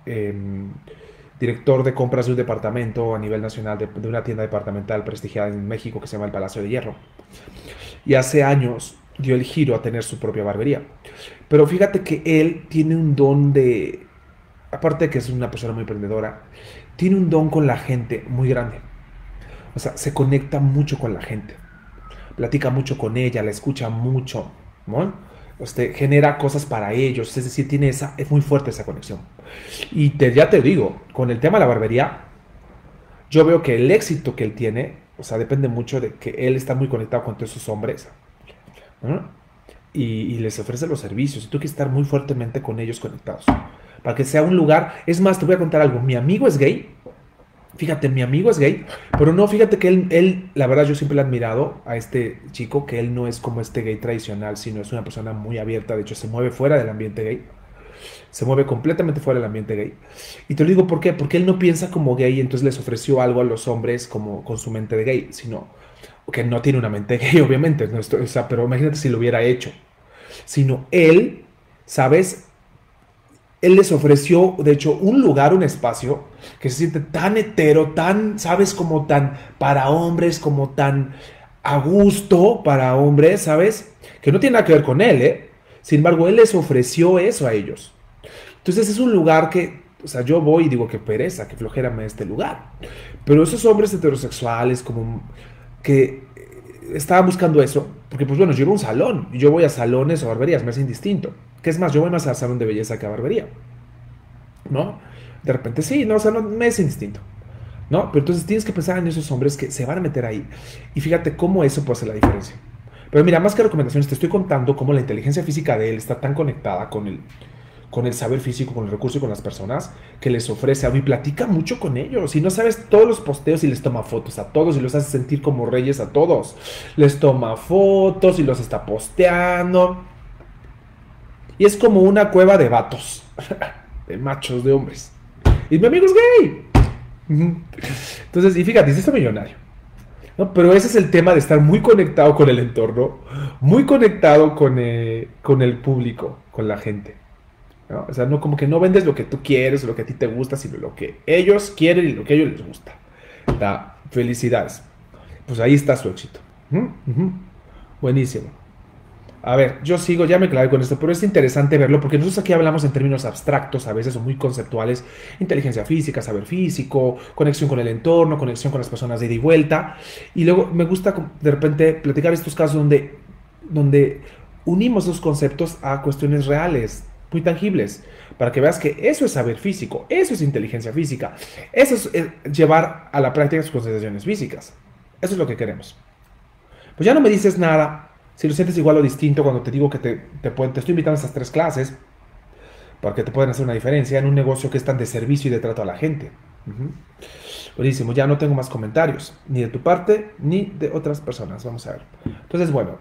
director de compras de un departamento a nivel nacional, de una tienda departamental prestigiada en México que se llama el Palacio de Hierro. Y hace años dio el giro a tener su propia barbería. Pero fíjate que él tiene un don de, aparte de que es una persona muy emprendedora, tiene un don con la gente muy grande. O sea, se conecta mucho con la gente. Platica mucho con ella, la escucha mucho, ¿no? Genera cosas para ellos, es decir, es muy fuerte esa conexión. Y ya te digo, con el tema de la barbería, yo veo que el éxito que él tiene, o sea, depende mucho de que él está muy conectado con todos esos hombres, ¿no? Y les ofrece los servicios, y tú quieres estar muy fuertemente con ellos conectados, para que sea un lugar. Es más, te voy a contar algo, mi amigo es gay. Fíjate, mi amigo es gay, pero no, fíjate que él, la verdad, yo siempre le he admirado a este chico, que él no es como este gay tradicional, sino es una persona muy abierta, de hecho se mueve fuera del ambiente gay, se mueve completamente fuera del ambiente gay. Y te lo digo, ¿por qué? Porque él no piensa como gay, entonces les ofreció algo a los hombres como con su mente de gay, sino que no tiene una mente gay, obviamente, no estoy, o sea, pero imagínate si lo hubiera hecho, sino él, ¿sabes? Él les ofreció, de hecho, un lugar, un espacio que se siente tan hetero, tan, ¿sabes? Como tan para hombres, como tan a gusto para hombres, ¿sabes? Que no tiene nada que ver con él, ¿eh? Sin embargo, él les ofreció eso a ellos. Entonces es un lugar que, o sea, yo voy y digo, qué pereza, qué flojera me este lugar. Pero esos hombres heterosexuales, como que estaban buscando eso, Porque, pues bueno, yo iba a un salón. Y yo voy a salones o barberías, me es indistinto. ¿Qué es más? Yo voy más al salón de belleza que a barbería. ¿No? De repente sí, no, o sea, no, me es indistinto. ¿No? Pero entonces tienes que pensar en esos hombres que se van a meter ahí. Y fíjate cómo eso puede hacer la diferencia. Pero mira, más que recomendaciones, te estoy contando cómo la inteligencia física de él está tan conectada con el saber físico, con el recurso y con las personas que les ofrece algo y platica mucho con ellos. Y no sabes todos los posteos y les toma fotos a todos y los hace sentir como reyes a todos. Les toma fotos y los está posteando. Y es como una cueva de vatos, de machos, de hombres. Y mi amigo es gay. Entonces, y fíjate, es esto millonario. ¿No? Pero ese es el tema de estar muy conectado con el entorno, muy conectado con el público, con la gente. ¿No? O sea, no como que no vendes lo que tú quieres o lo que a ti te gusta, sino lo que ellos quieren y lo que a ellos les gusta. Da felicidades. Pues ahí está su éxito. Buenísimo. A ver, yo sigo, ya me clavé con esto, pero es interesante verlo porque nosotros aquí hablamos en términos abstractos, a veces o muy conceptuales, inteligencia física, saber físico, conexión con el entorno, conexión con las personas de ida y vuelta. Y luego me gusta de repente platicar estos casos donde unimos esos conceptos a cuestiones reales, muy tangibles, para que veas que eso es saber físico, eso es inteligencia física, eso es llevar a la práctica sus consideraciones físicas. Eso es lo que queremos. Pues ya no me dices nada. Si lo sientes igual o distinto cuando te digo que te estoy invitando a estas 3 clases, porque te pueden hacer una diferencia en un negocio que es tan de servicio y de trato a la gente. Buenísimo, ya no tengo más comentarios, ni de tu parte, ni de otras personas. Vamos a ver. Entonces, bueno.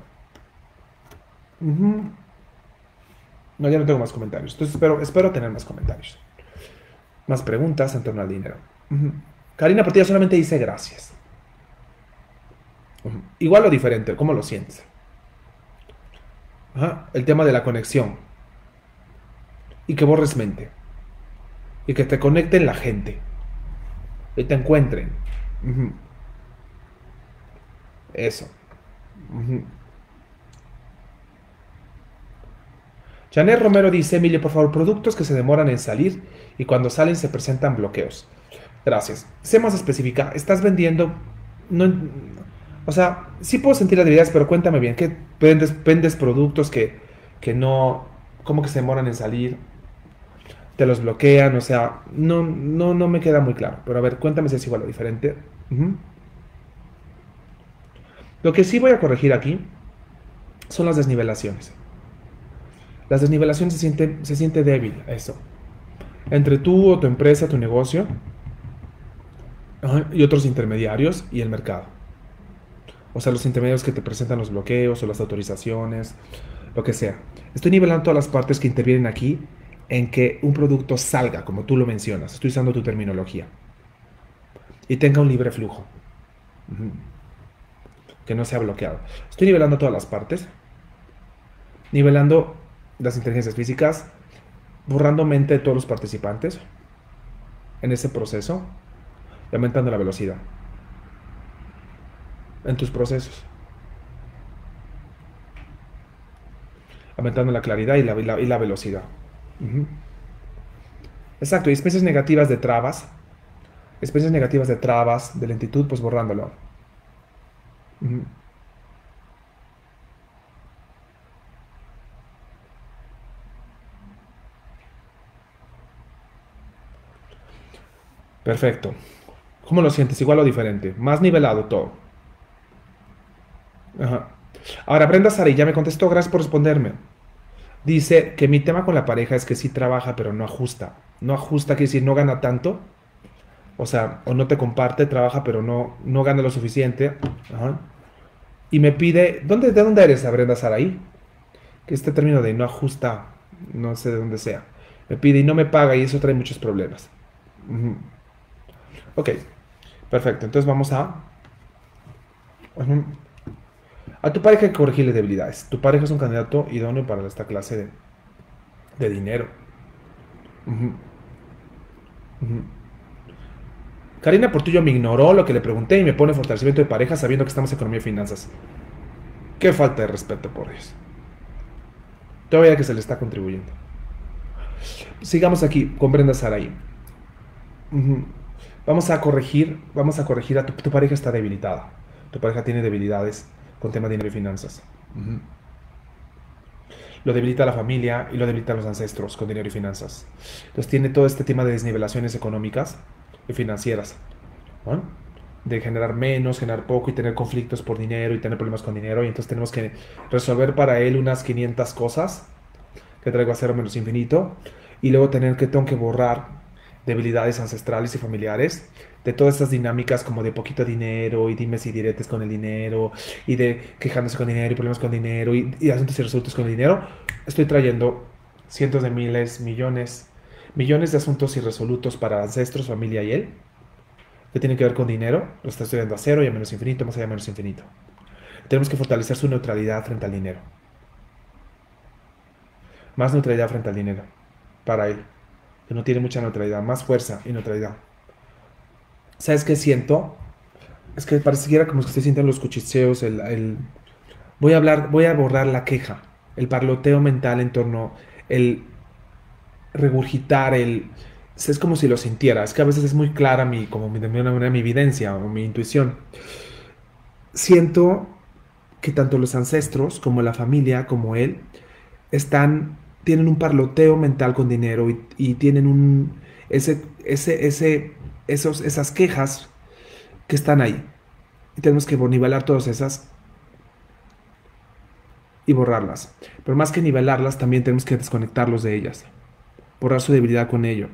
No, ya no tengo más comentarios. Entonces, espero tener más comentarios. Más preguntas en torno al dinero. Karina Portilla solamente dice gracias. Igual o diferente, ¿cómo lo sientes? El tema de la conexión. Y que borres mente. Y que te conecten la gente. Y te encuentren. Eso. Janet Romero dice, Emilio, por favor, productos que se demoran en salir y cuando salen se presentan bloqueos. Gracias. Sé más específica. Estás vendiendo... No, o sea, sí puedo sentir las debilidades, pero cuéntame bien. ¿Qué vendes productos que no... ¿Cómo que se demoran en salir? ¿Te los bloquean? O sea, no me queda muy claro. Pero a ver, cuéntame si es igual o diferente. Lo que sí voy a corregir aquí son las desnivelaciones. Las desnivelaciones se siente débil, eso. Entre tú o tu empresa, tu negocio, y otros intermediarios y el mercado. O sea, los intermediarios que te presentan los bloqueos o las autorizaciones, lo que sea. Estoy nivelando todas las partes que intervienen aquí en que un producto salga, como tú lo mencionas. Estoy usando tu terminología. Y tenga un libre flujo. Que no sea bloqueado. Estoy nivelando todas las partes. Nivelando las inteligencias físicas, borrando mente de todos los participantes en ese proceso y aumentando la velocidad en tus procesos, aumentando la claridad y la velocidad. Exacto, y experiencias negativas de trabas, de lentitud, pues borrándolo. Perfecto. ¿Cómo lo sientes? ¿Igual o diferente? Más nivelado todo. Ajá. Ahora, Brenda Sari ya me contestó, gracias por responderme. Dice que mi tema con la pareja es que sí trabaja, pero no ajusta. No ajusta, quiere decir, no gana tanto. O sea, o no te comparte, trabaja, pero no gana lo suficiente. Ajá. Y me pide, ¿de dónde eres, Brenda Saraí? Que este término de no ajusta, no sé de dónde sea. Me pide y no me paga y eso trae muchos problemas. Ok, perfecto. Entonces vamos a... A tu pareja hay que corregirle debilidades. Tu pareja es un candidato idóneo para esta clase de dinero. Karina Portillo me ignoró lo que le pregunté y me pone fortalecimiento de pareja sabiendo que estamos en economía y finanzas. Qué falta de respeto, por Dios. Todavía que se le está contribuyendo. Sigamos aquí con Brenda Saraí. Vamos a corregir a tu pareja está debilitada. Tu pareja tiene debilidades con temas de dinero y finanzas. Ujú. Lo debilita la familia y lo debilitan los ancestros con dinero y finanzas. Entonces tiene todo este tema de desnivelaciones económicas y financieras, ¿no? De generar menos, generar poco y tener conflictos por dinero y tener problemas con dinero. Y entonces tenemos que resolver para él unas 500 cosas que traigo a cero menos infinito. Y luego tengo que borrar debilidades ancestrales y familiares de todas estas dinámicas como de poquito dinero y dimes y diretes con el dinero y de quejándose con dinero y problemas con dinero y asuntos irresueltos con el dinero. Estoy trayendo cientos de miles, millones de asuntos irresolutos para ancestros, familia y él, que tienen que ver con dinero. Lo está estudiando a cero y a menos infinito, más allá de menos infinito. Tenemos que fortalecer su neutralidad frente al dinero. Más neutralidad frente al dinero. Para él. Que no tiene mucha neutralidad. Más fuerza y neutralidad. ¿Sabes qué siento? Es que pareciera como que estoy sintiendo los cuchicheos, voy a borrar la queja, el parloteo mental en torno, el regurgitar, es como si lo sintiera, es que a veces es muy clara mi evidencia o mi intuición. Siento que tanto los ancestros como la familia, como él, tienen un parloteo mental con dinero y tienen esas quejas que están ahí. Y tenemos que nivelar todas esas y borrarlas. Pero más que nivelarlas, también tenemos que desconectarlos de ellas. Borrar su debilidad con ello.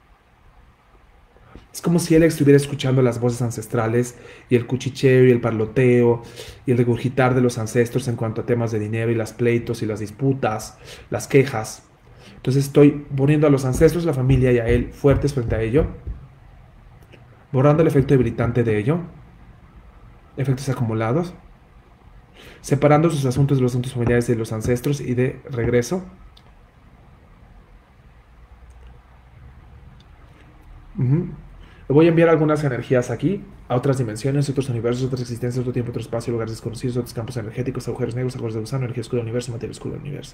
Es como si él estuviera escuchando las voces ancestrales y el cuchicheo y el parloteo y el regurgitar de los ancestros en cuanto a temas de dinero y las pleitos y las disputas, las quejas. Entonces estoy poniendo a los ancestros, la familia y a él fuertes frente a ello, borrando el efecto debilitante de ello, efectos acumulados, separando sus asuntos de los asuntos familiares de los ancestros y de regreso. Voy a enviar algunas energías aquí, a otras dimensiones, otros universos, otras existencias, otro tiempo, otro espacio, lugares desconocidos, otros campos energéticos, agujeros negros, agujeros de gusano, energía oscura del universo, materia oscura del universo.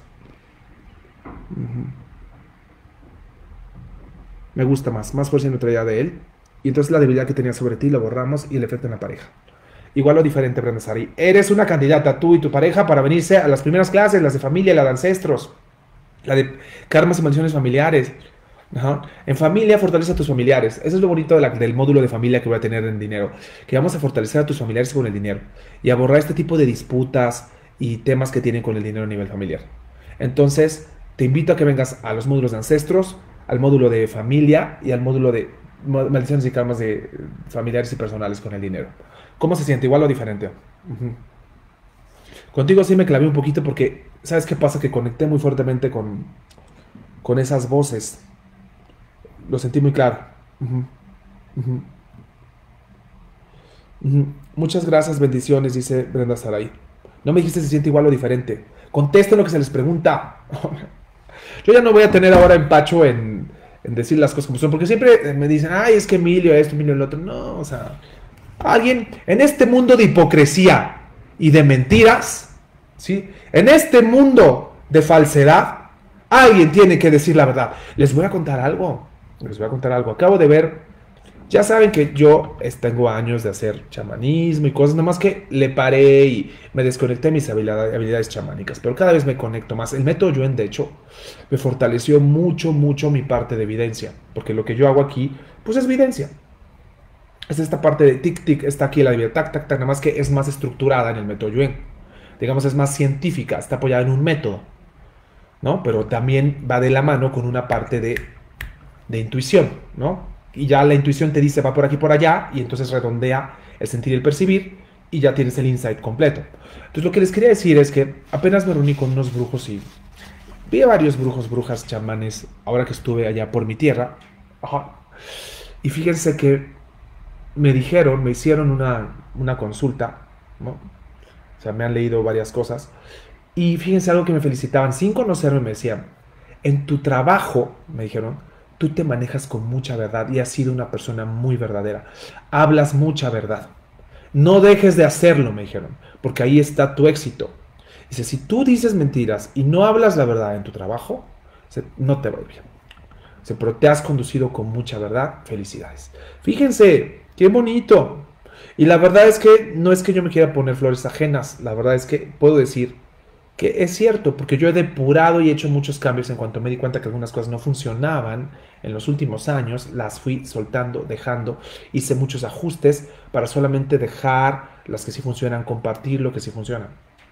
Me gusta más fuerza y neutralidad de él. Y entonces la debilidad que tenía sobre ti lo borramos y el efecto en la pareja. Igual o diferente, Brenda Sari. Eres una candidata, tú y tu pareja, para venirse a las primeras clases, las de familia, la de ancestros, la de karmas y maldiciones familiares. Ajá. En familia, fortalece a tus familiares. Eso es lo bonito del módulo de familia que voy a tener en dinero. Que vamos a fortalecer a tus familiares con el dinero. Y a borrar este tipo de disputas y temas que tienen con el dinero a nivel familiar. Entonces, te invito a que vengas a los módulos de ancestros, al módulo de familia y al módulo de maldiciones y karmas de familiares y personales con el dinero. ¿Cómo se siente? ¿Igual o diferente? Contigo sí me clavé un poquito porque, ¿sabes qué pasa? Que conecté muy fuertemente con esas voces. Lo sentí muy claro. Muchas gracias, bendiciones, dice Brenda Saray. No me dijiste si se siente igual o diferente. Contesten lo que se les pregunta. Yo ya no voy a tener ahora empacho en decir las cosas como son, porque siempre me dicen, ay, es que Emilio esto, Emilio el otro. No, o sea, alguien en este mundo de hipocresía y de mentiras, ¿sí? En este mundo de falsedad, alguien tiene que decir la verdad. Les voy a contar algo. Acabo de ver, ya saben que yo tengo años de hacer chamanismo y cosas, nada más que le paré y me desconecté de mis habilidades chamánicas, pero cada vez me conecto más. El método Yuen, de hecho, me fortaleció mucho mi parte de evidencia, porque lo que yo hago aquí, pues es evidencia. Es esta parte de tic-tic, está aquí la evidencia, tac-tac-tac, nada más que es más estructurada en el método Yuen. Digamos, es más científica, está apoyada en un método, ¿no? Pero también va de la mano con una parte de intuición, ¿no? Y ya la intuición te dice va por aquí, por allá, y entonces redondea el sentir y el percibir, y ya tienes el insight completo. Entonces lo que les quería decir es que apenas me reuní con unos brujos y vi a varios brujos, brujas, chamanes, ahora que estuve allá por mi tierra. Ajá. Y fíjense que me hicieron una consulta, ¿no? O sea, me han leído varias cosas. Y fíjense algo que me felicitaban, sin conocerme, me decían, en tu trabajo, me dijeron, tú te manejas con mucha verdad y has sido una persona muy verdadera. Hablas mucha verdad. No dejes de hacerlo, me dijeron, porque ahí está tu éxito. Dice, si tú dices mentiras y no hablas la verdad en tu trabajo, no te va bien. Dice, pero te has conducido con mucha verdad. Felicidades. Fíjense, qué bonito. Y la verdad es que no es que yo me quiera poner flores ajenas. La verdad es que puedo decir Que es cierto, porque yo he depurado y he hecho muchos cambios en cuanto me di cuenta que algunas cosas no funcionaban en los últimos años, las fui soltando, dejando, hice muchos ajustes para solamente dejar las que sí funcionan, compartir lo que sí funciona.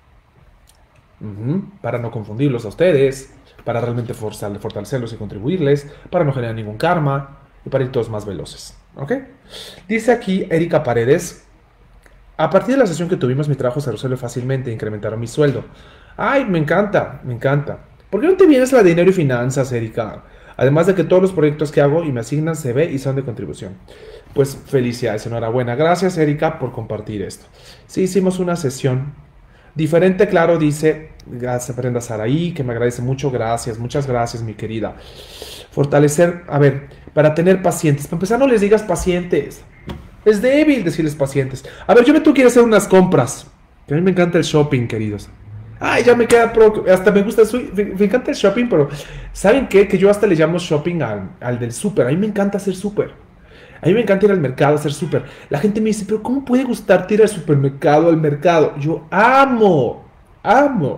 Para no confundirlos a ustedes, para realmente fortalecerlos y contribuirles, para no generar ningún karma y para ir todos más veloces. ¿Ok? Dice aquí Erika Paredes, a partir de la sesión que tuvimos, mi trabajo se resuelve fácilmente, incrementaron mi sueldo. Ay, me encanta, me encanta. ¿Por qué no te vienes la de dinero y finanzas, Erika? Además de que todos los proyectos que hago y me asignan se ve y son de contribución. Pues felicidades, enhorabuena. Gracias, Erika, por compartir esto. Sí, hicimos una sesión diferente, claro, dice, gracias Brenda Saraí, que me agradece mucho, gracias, muchas gracias, mi querida. Fortalecer, a ver, para tener pacientes. Para empezar, no les digas pacientes. Es débil decirles pacientes. A ver, tú quieres hacer unas compras. Que a mí me encanta el shopping, queridos. Ay, ya me queda hasta me gusta, me encanta el shopping, pero ¿saben qué? Que yo hasta le llamo shopping al del súper. A mí me encanta hacer súper. A mí me encanta ir al mercado a hacer súper. La gente me dice, pero ¿cómo puede gustarte ir al supermercado, al mercado? Yo amo, amo.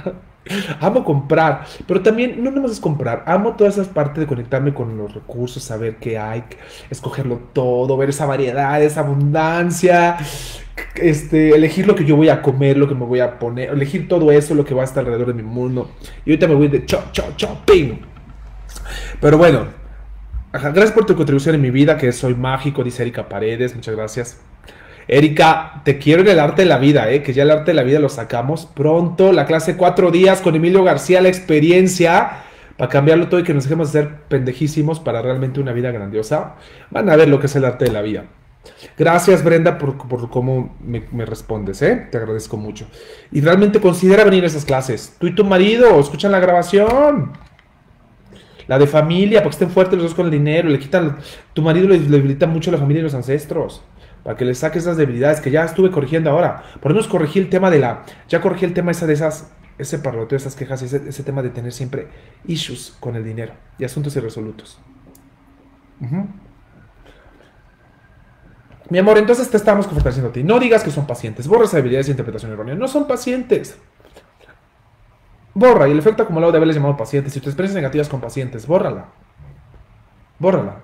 Amo comprar, pero también no nomás es comprar, amo todas esas partes de conectarme con los recursos, saber qué hay, escogerlo todo, ver esa variedad, esa abundancia, elegir lo que yo voy a comer, lo que me voy a poner, elegir todo eso, lo que va a estar alrededor de mi mundo. Y ahorita me voy de shopping. Pero bueno, gracias por tu contribución en mi vida, que soy mágico, dice Erika Paredes, muchas gracias. Erika, te quiero en el arte de la vida, que ya el arte de la vida lo sacamos pronto. La clase 4 días con Emilio García, la experiencia, para cambiarlo todo y que nos dejemos de ser pendejísimos para realmente una vida grandiosa. Van a ver lo que es el arte de la vida. Gracias, Brenda, por cómo me respondes, te agradezco mucho. Y realmente considera venir a esas clases. Tú y tu marido, escuchan la grabación. La de familia, porque estén fuertes los dos con el dinero. Tu marido le debilita mucho a la familia y los ancestros. Para que le saques esas debilidades que ya estuve corrigiendo ahora. Por lo menos corregí el tema ya corregí el tema ese parloteo, esas quejas, ese tema de tener siempre issues con el dinero y asuntos irresolutos. Mi amor, entonces te estamos fortaleciendo a ti. No digas que son pacientes. Borra esas habilidades y interpretación errónea. No son pacientes. Borra. Y el efecto acumulado de haberles llamado pacientes. Si tus experiencias negativas con pacientes, bórrala. Bórrala.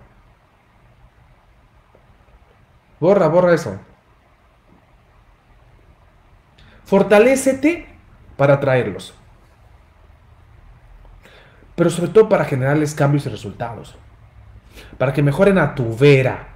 Borra eso. Fortalécete para atraerlos. Pero sobre todo para generarles cambios y resultados. Para que mejoren a tu vera.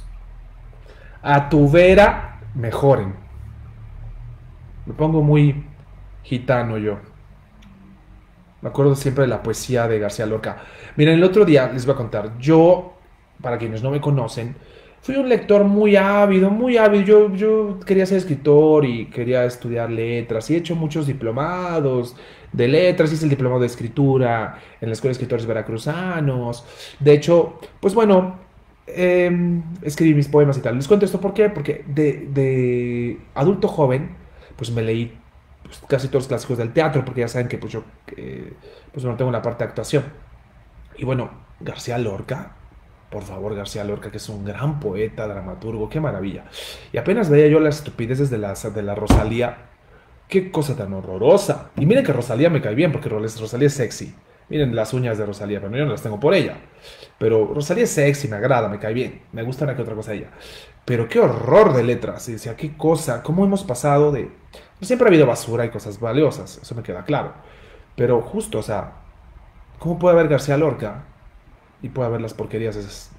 A tu vera mejoren. Me pongo muy gitano yo. Me acuerdo siempre de la poesía de García Lorca. Miren, el otro día les voy a contar. Yo, para quienes no me conocen, fui un lector muy ávido, muy ávido. Yo quería ser escritor y quería estudiar letras. Y he hecho muchos diplomados de letras. Hice el diplomado de escritura en la Escuela de Escritores Veracruzanos. De hecho, pues bueno, escribí mis poemas y tal. Les cuento esto, ¿por qué? Porque de adulto joven, pues me leí casi todos los clásicos del teatro, porque ya saben que pues yo pues no tengo la parte de actuación. Y bueno, García Lorca, por favor, García Lorca, que es un gran poeta, dramaturgo, qué maravilla. Y apenas veía yo las estupideces de la Rosalía, qué cosa tan horrorosa. Y miren que Rosalía me cae bien, porque Rosalía es sexy. Miren las uñas de Rosalía, pero yo no las tengo por ella. Pero Rosalía es sexy, me agrada, me cae bien. Me gusta una que otra cosa de ella. Pero qué horror de letras. Y decía, qué cosa, cómo hemos pasado de... Siempre ha habido basura y cosas valiosas, eso me queda claro. Pero justo, o sea, ¿cómo puede haber García Lorca y puede haber las porquerías esas?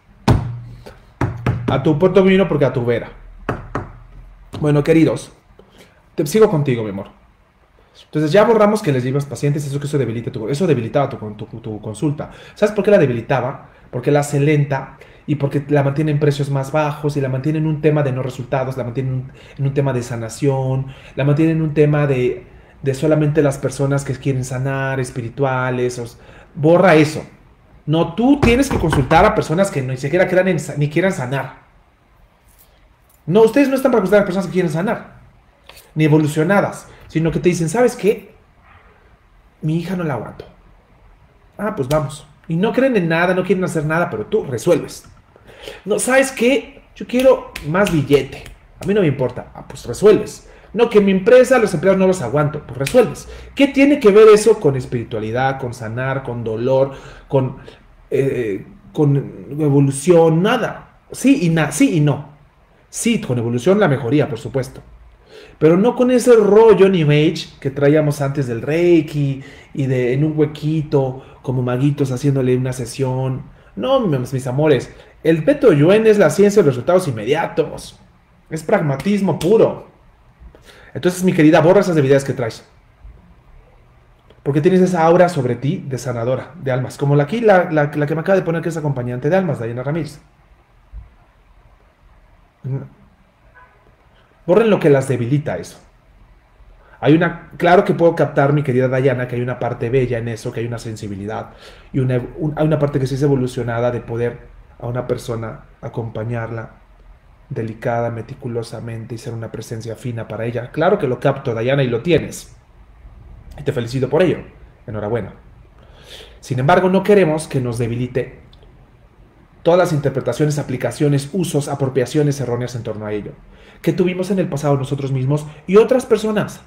A tu puerto vino porque a tu vera. Bueno, queridos, sigo contigo, mi amor. Entonces ya borramos que les llevas pacientes, eso debilitaba tu consulta. ¿Sabes por qué la debilitaba? Porque la hace lenta y porque la mantiene en precios más bajos y la mantiene en un tema de no resultados, la mantiene en un tema de sanación, la mantiene en un tema de solamente las personas que quieren sanar, espirituales. Borra eso. No, tú tienes que consultar a personas que ni siquiera ni quieran sanar. No, ustedes no están para consultar a personas que quieren sanar, ni evolucionadas, sino que te dicen, ¿sabes qué? Mi hija no la aguanto. Ah, pues vamos. Y no creen en nada, no quieren hacer nada, pero tú resuelves. No, ¿sabes qué? Yo quiero más billete. A mí no me importa. Ah, pues resuelves. No, que mi empresa, los empleados no los aguanto. Pues resuelves. ¿Qué tiene que ver eso con espiritualidad, con sanar, con dolor, con, con evolución? Nada. Sí y no. Sí, con evolución la mejoría, por supuesto. Pero no con ese rollo New Age que traíamos antes del Reiki y de en un huequito, como maguitos haciéndole una sesión. No, mis amores. El Peto Yuen es la ciencia de los resultados inmediatos. Es pragmatismo puro. Entonces, mi querida, borra esas debilidades que traes. Porque tienes esa aura sobre ti de sanadora, de almas. Como aquí, la que me acaba de poner que es acompañante de almas, Dayana Ramírez. Borren lo que las debilita eso. Claro que puedo captar, mi querida Dayana, que hay una parte bella en eso, que hay una sensibilidad y hay una parte que sí es evolucionada de poder a una persona acompañarla delicada, meticulosamente y ser una presencia fina para ella. Claro que lo capto, Dayana, y lo tienes. Y te felicito por ello. Enhorabuena. Sin embargo, no queremos que nos debilite todas las interpretaciones, aplicaciones, usos, apropiaciones erróneas en torno a ello, que tuvimos en el pasado nosotros mismos y otras personas.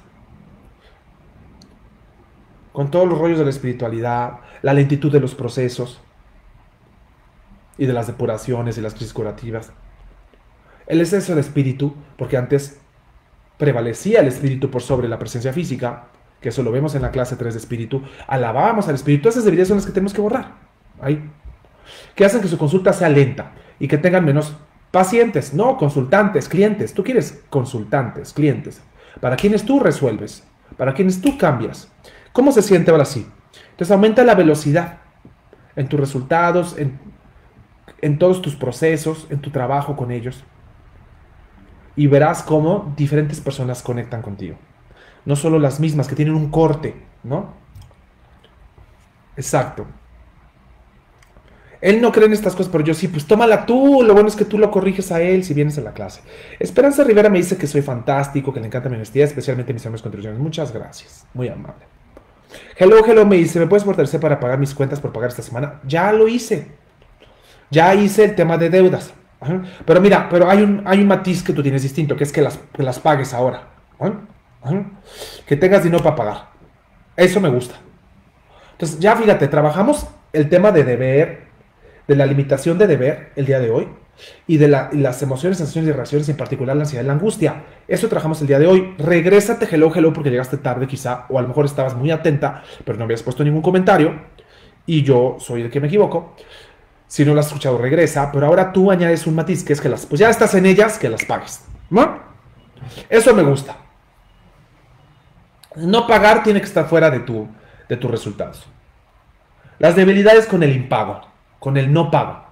Con todos los rollos de la espiritualidad, la lentitud de los procesos y de las depuraciones y las crisis curativas. El exceso de espíritu, porque antes prevalecía el espíritu por sobre la presencia física, que eso lo vemos en la clase 3 de espíritu, alabábamos al espíritu. Esas debilidades son las que tenemos que borrar. Ahí. Que hacen que su consulta sea lenta y que tengan menos pacientes, no consultantes, clientes. Tú quieres consultantes, clientes, para quienes tú resuelves, para quienes tú cambias. ¿Cómo se siente ahora sí? Entonces aumenta la velocidad en tus resultados, en todos tus procesos, en tu trabajo con ellos. Y verás cómo diferentes personas conectan contigo. No solo las mismas que tienen un corte, ¿no? Exacto. Él no cree en estas cosas, pero yo sí, pues tómala tú. Lo bueno es que tú lo corriges a él si vienes a la clase. Esperanza Rivera me dice que soy fantástico, que le encanta mi honestidad, especialmente mis hermosas contribuciones. Muchas gracias, muy amable. Hello me dice, ¿me puedes fortalecer para pagar mis cuentas por pagar esta semana? Ya lo hice. Ya hice el tema de deudas. Ajá. Pero mira, hay un matiz que tú tienes distinto, que es que las pagues ahora. Ajá. Ajá. Que tengas dinero para pagar. Eso me gusta. Entonces, ya fíjate, trabajamos el tema de deber, de la limitación de deber el día de hoy, y de las emociones, sensaciones y reacciones, en particular la ansiedad y la angustia. Eso trabajamos el día de hoy. Regrésate, hello, porque llegaste tarde quizá, o a lo mejor estabas muy atenta, pero no habías puesto ningún comentario, y yo soy el que me equivoco. Si no lo has escuchado, regresa, pero ahora tú añades un matiz, que es que pues ya estás en ellas, que las pagues, ¿no? Eso me gusta. No pagar tiene que estar fuera de tus resultados. Las debilidades con el impago, con el no pago.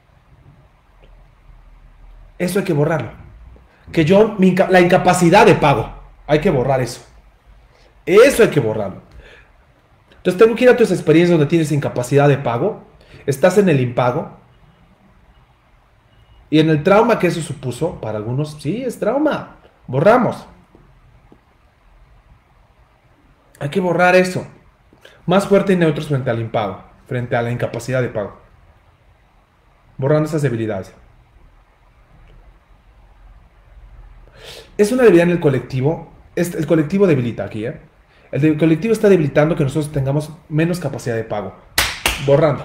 Eso hay que borrarlo. La incapacidad de pago, hay que borrar eso. Eso hay que borrarlo. Entonces tengo que ir a tus experiencias donde tienes incapacidad de pago, estás en el impago, y en el trauma que eso supuso, para algunos, sí, es trauma. Borramos. Hay que borrar eso. Más fuerte y neutros frente al impago, frente a la incapacidad de pago. Borrando esas debilidades. Es una debilidad en el colectivo. El colectivo debilita aquí, ¿eh? El colectivo está debilitando que nosotros tengamos menos capacidad de pago. Borrando.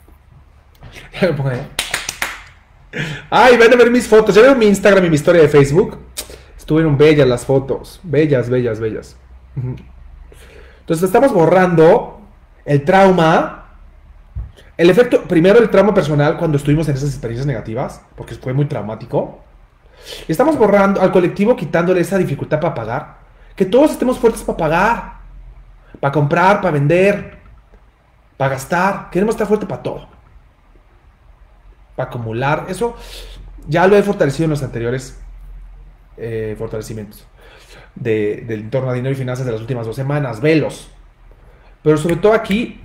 Ay, ven a ver mis fotos. Ya veo mi Instagram y mi historia de Facebook. Estuvieron bellas las fotos. Bellas, bellas, bellas. Entonces estamos borrando el trauma. El efecto, primero el trauma personal cuando estuvimos en esas experiencias negativas, porque fue muy traumático. Estamos borrando al colectivo, quitándole esa dificultad para pagar. Que todos estemos fuertes para pagar, para comprar, para vender, para gastar. Queremos estar fuerte para todo. Para acumular. Eso ya lo he fortalecido en los anteriores fortalecimientos del entorno a dinero y finanzas de las últimas 2 semanas. Velos. Pero sobre todo aquí,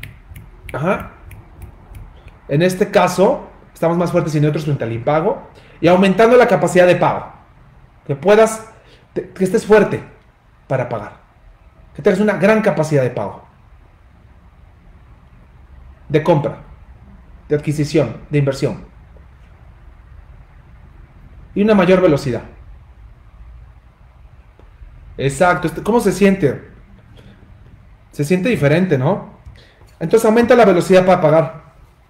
en este caso, estamos más fuertes y neutros frente al impago y aumentando la capacidad de pago. Que estés fuerte para pagar. Que tengas una gran capacidad de pago. De compra, de adquisición, de inversión. Y una mayor velocidad. Exacto. ¿Cómo se siente? Se siente diferente, ¿no? Entonces aumenta la velocidad para pagar.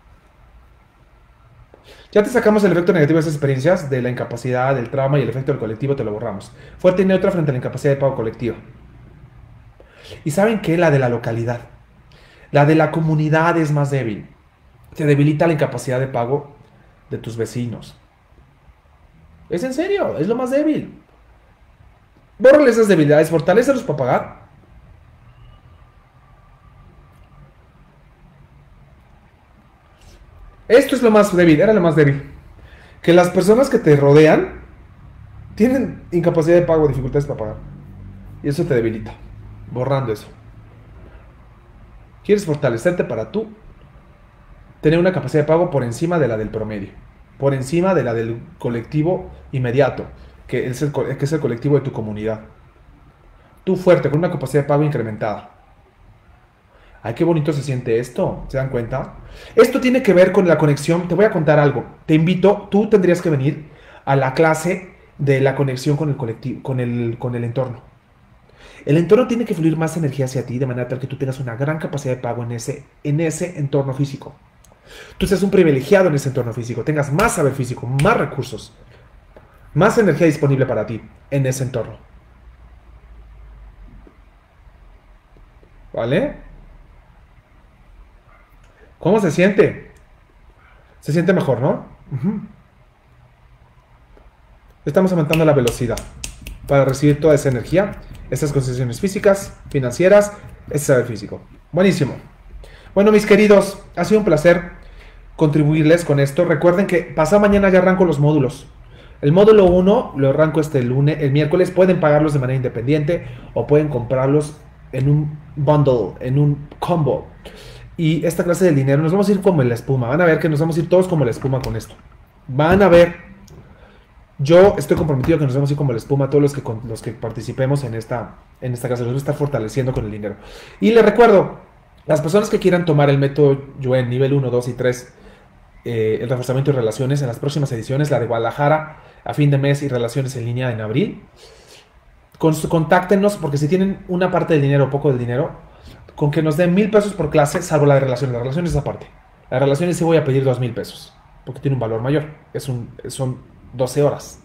Ya te sacamos el efecto negativo de esas experiencias, de la incapacidad, del trauma y el efecto del colectivo, te lo borramos. Fuerte y neutra frente a la incapacidad de pago colectiva. ¿Y saben qué? La de la localidad. La de la comunidad es más débil. Te debilita la incapacidad de pago de tus vecinos. Es en serio, es lo más débil. Bórrale esas debilidades, fortalécelos para pagar. Esto es lo más débil, era lo más débil. Que las personas que te rodean tienen incapacidad de pago, dificultades para pagar. Y eso te debilita. Borrando eso. Quieres fortalecerte para tú tener una capacidad de pago por encima de la del promedio. Por encima de la del colectivo inmediato, que es el colectivo de tu comunidad. Tú fuerte, con una capacidad de pago incrementada. Ay, qué bonito se siente esto, ¿se dan cuenta? Esto tiene que ver con la conexión. Te voy a contar algo. Te invito, tú tendrías que venir a la clase de la conexión con el colectivo, con el entorno. El entorno tiene que fluir más energía hacia ti de manera tal que tú tengas una gran capacidad de pago en ese entorno físico. Tú seas un privilegiado en ese entorno físico, tengas más saber físico, más recursos, más energía disponible para ti en ese entorno. ¿Vale? ¿Cómo se siente? Se siente mejor, ¿no? Estamos aumentando la velocidad para recibir toda esa energía, estas concesiones físicas, financieras, ese saber físico. Buenísimo. Bueno, mis queridos, ha sido un placer contribuirles con esto. Recuerden que pasado mañana ya arranco los módulos. El módulo 1 lo arranco el miércoles. Pueden pagarlos de manera independiente o pueden comprarlos en un bundle, en un combo. Y esta clase del dinero nos vamos a ir como en la espuma. Van a ver que nos vamos a ir todos como la espuma con esto. Van a ver. Yo estoy comprometido que nos vamos a ir como la espuma todos los que participemos en esta clase. Los voy a estar fortaleciendo con el dinero. Y les recuerdo, las personas que quieran tomar el método Yuen nivel 1, 2 y 3, el reforzamiento de relaciones en las próximas ediciones, la de Guadalajara a fin de mes y relaciones en línea en abril, contáctenos porque si tienen una parte del dinero o poco del dinero, con que nos den 1,000 pesos por clase, salvo la de relaciones. La relación es aparte. Las relaciones sí voy a pedir 2,000 pesos porque tiene un valor mayor. Son 12 horas.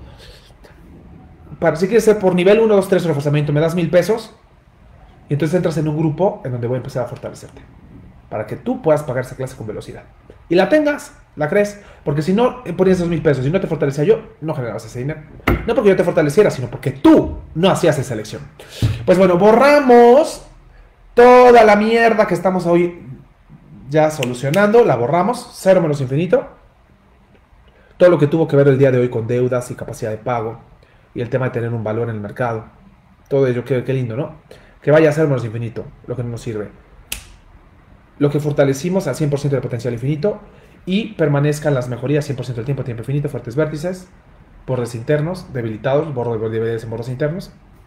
Si quieres ser por nivel 1, 2, 3 reforzamiento, me das 1,000 pesos y entonces entras en un grupo en donde voy a empezar a fortalecerte para que tú puedas pagar esa clase con velocidad. Y la tengas, la crees. Porque si no ponías esos 1,000 pesos y no te fortalecía yo, no generabas ese dinero. No porque yo te fortaleciera, sino porque tú no hacías esa elección. Pues bueno, borramos toda la mierda que estamos hoy ya solucionando. La borramos, cero menos infinito. Todo lo que tuvo que ver el día de hoy con deudas y capacidad de pago. Y el tema de tener un valor en el mercado. Todo ello, qué lindo, ¿no? Que vaya a ser menos infinito, lo que no nos sirve. Lo que fortalecimos al 100% del potencial infinito y permanezcan las mejorías 100% del tiempo infinito, fuertes vértices, bordes internos, debilitados, bordes en bordes internos.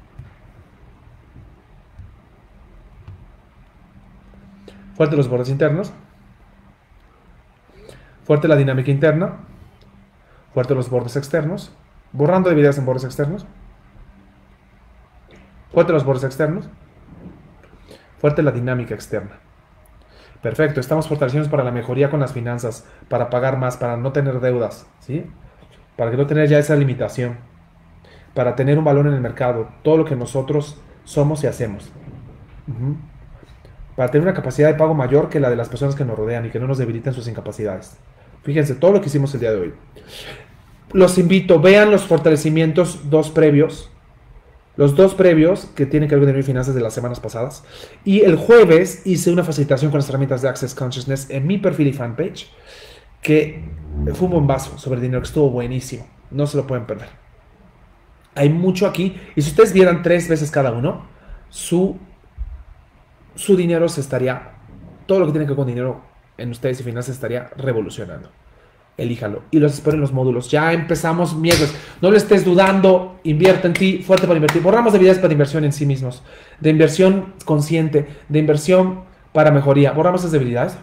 Fuerte los bordes internos, fuerte la dinámica interna, fuerte los bordes externos, borrando debilidades en bordes externos, fuerte los bordes externos, fuerte la dinámica externa. Perfecto, estamos fortalecidos para la mejoría con las finanzas, para pagar más, para no tener deudas, ¿sí? Para que no tener ya esa limitación, para tener un valor en el mercado, todo lo que nosotros somos y hacemos. Para tener una capacidad de pago mayor que la de las personas que nos rodean y que no nos debiliten sus incapacidades. Fíjense, todo lo que hicimos el día de hoy. Los invito, vean los fortalecimientos los dos previos que tienen que ver con dinero y finanzas de las semanas pasadas. Y el jueves hice una facilitación con las herramientas de Access Consciousness en mi perfil y fanpage, que fue un bombazo sobre dinero, que estuvo buenísimo. No se lo pueden perder. Hay mucho aquí. Y si ustedes vieran 3 veces cada uno, su dinero todo lo que tiene que ver con dinero en ustedes y finanzas estaría revolucionando. Elíjalo. Y los espero en los módulos. Ya empezamos miércoles. No le estés dudando. Invierte en ti. Fuerte para invertir. Borramos debilidades para inversión en sí mismos. De inversión consciente. De inversión para mejoría. Borramos esas debilidades.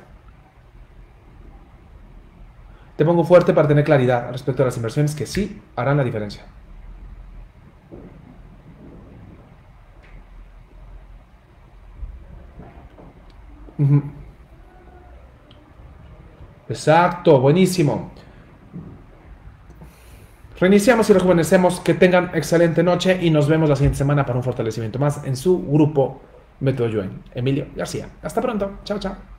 Te pongo fuerte para tener claridad respecto a las inversiones que sí harán la diferencia. Ujú. Exacto, buenísimo. Reiniciamos y rejuvenecemos. Que tengan excelente noche y nos vemos la siguiente semana para un fortalecimiento más en su grupo Método Yuen. Emilio García. Hasta pronto. Chao, chao.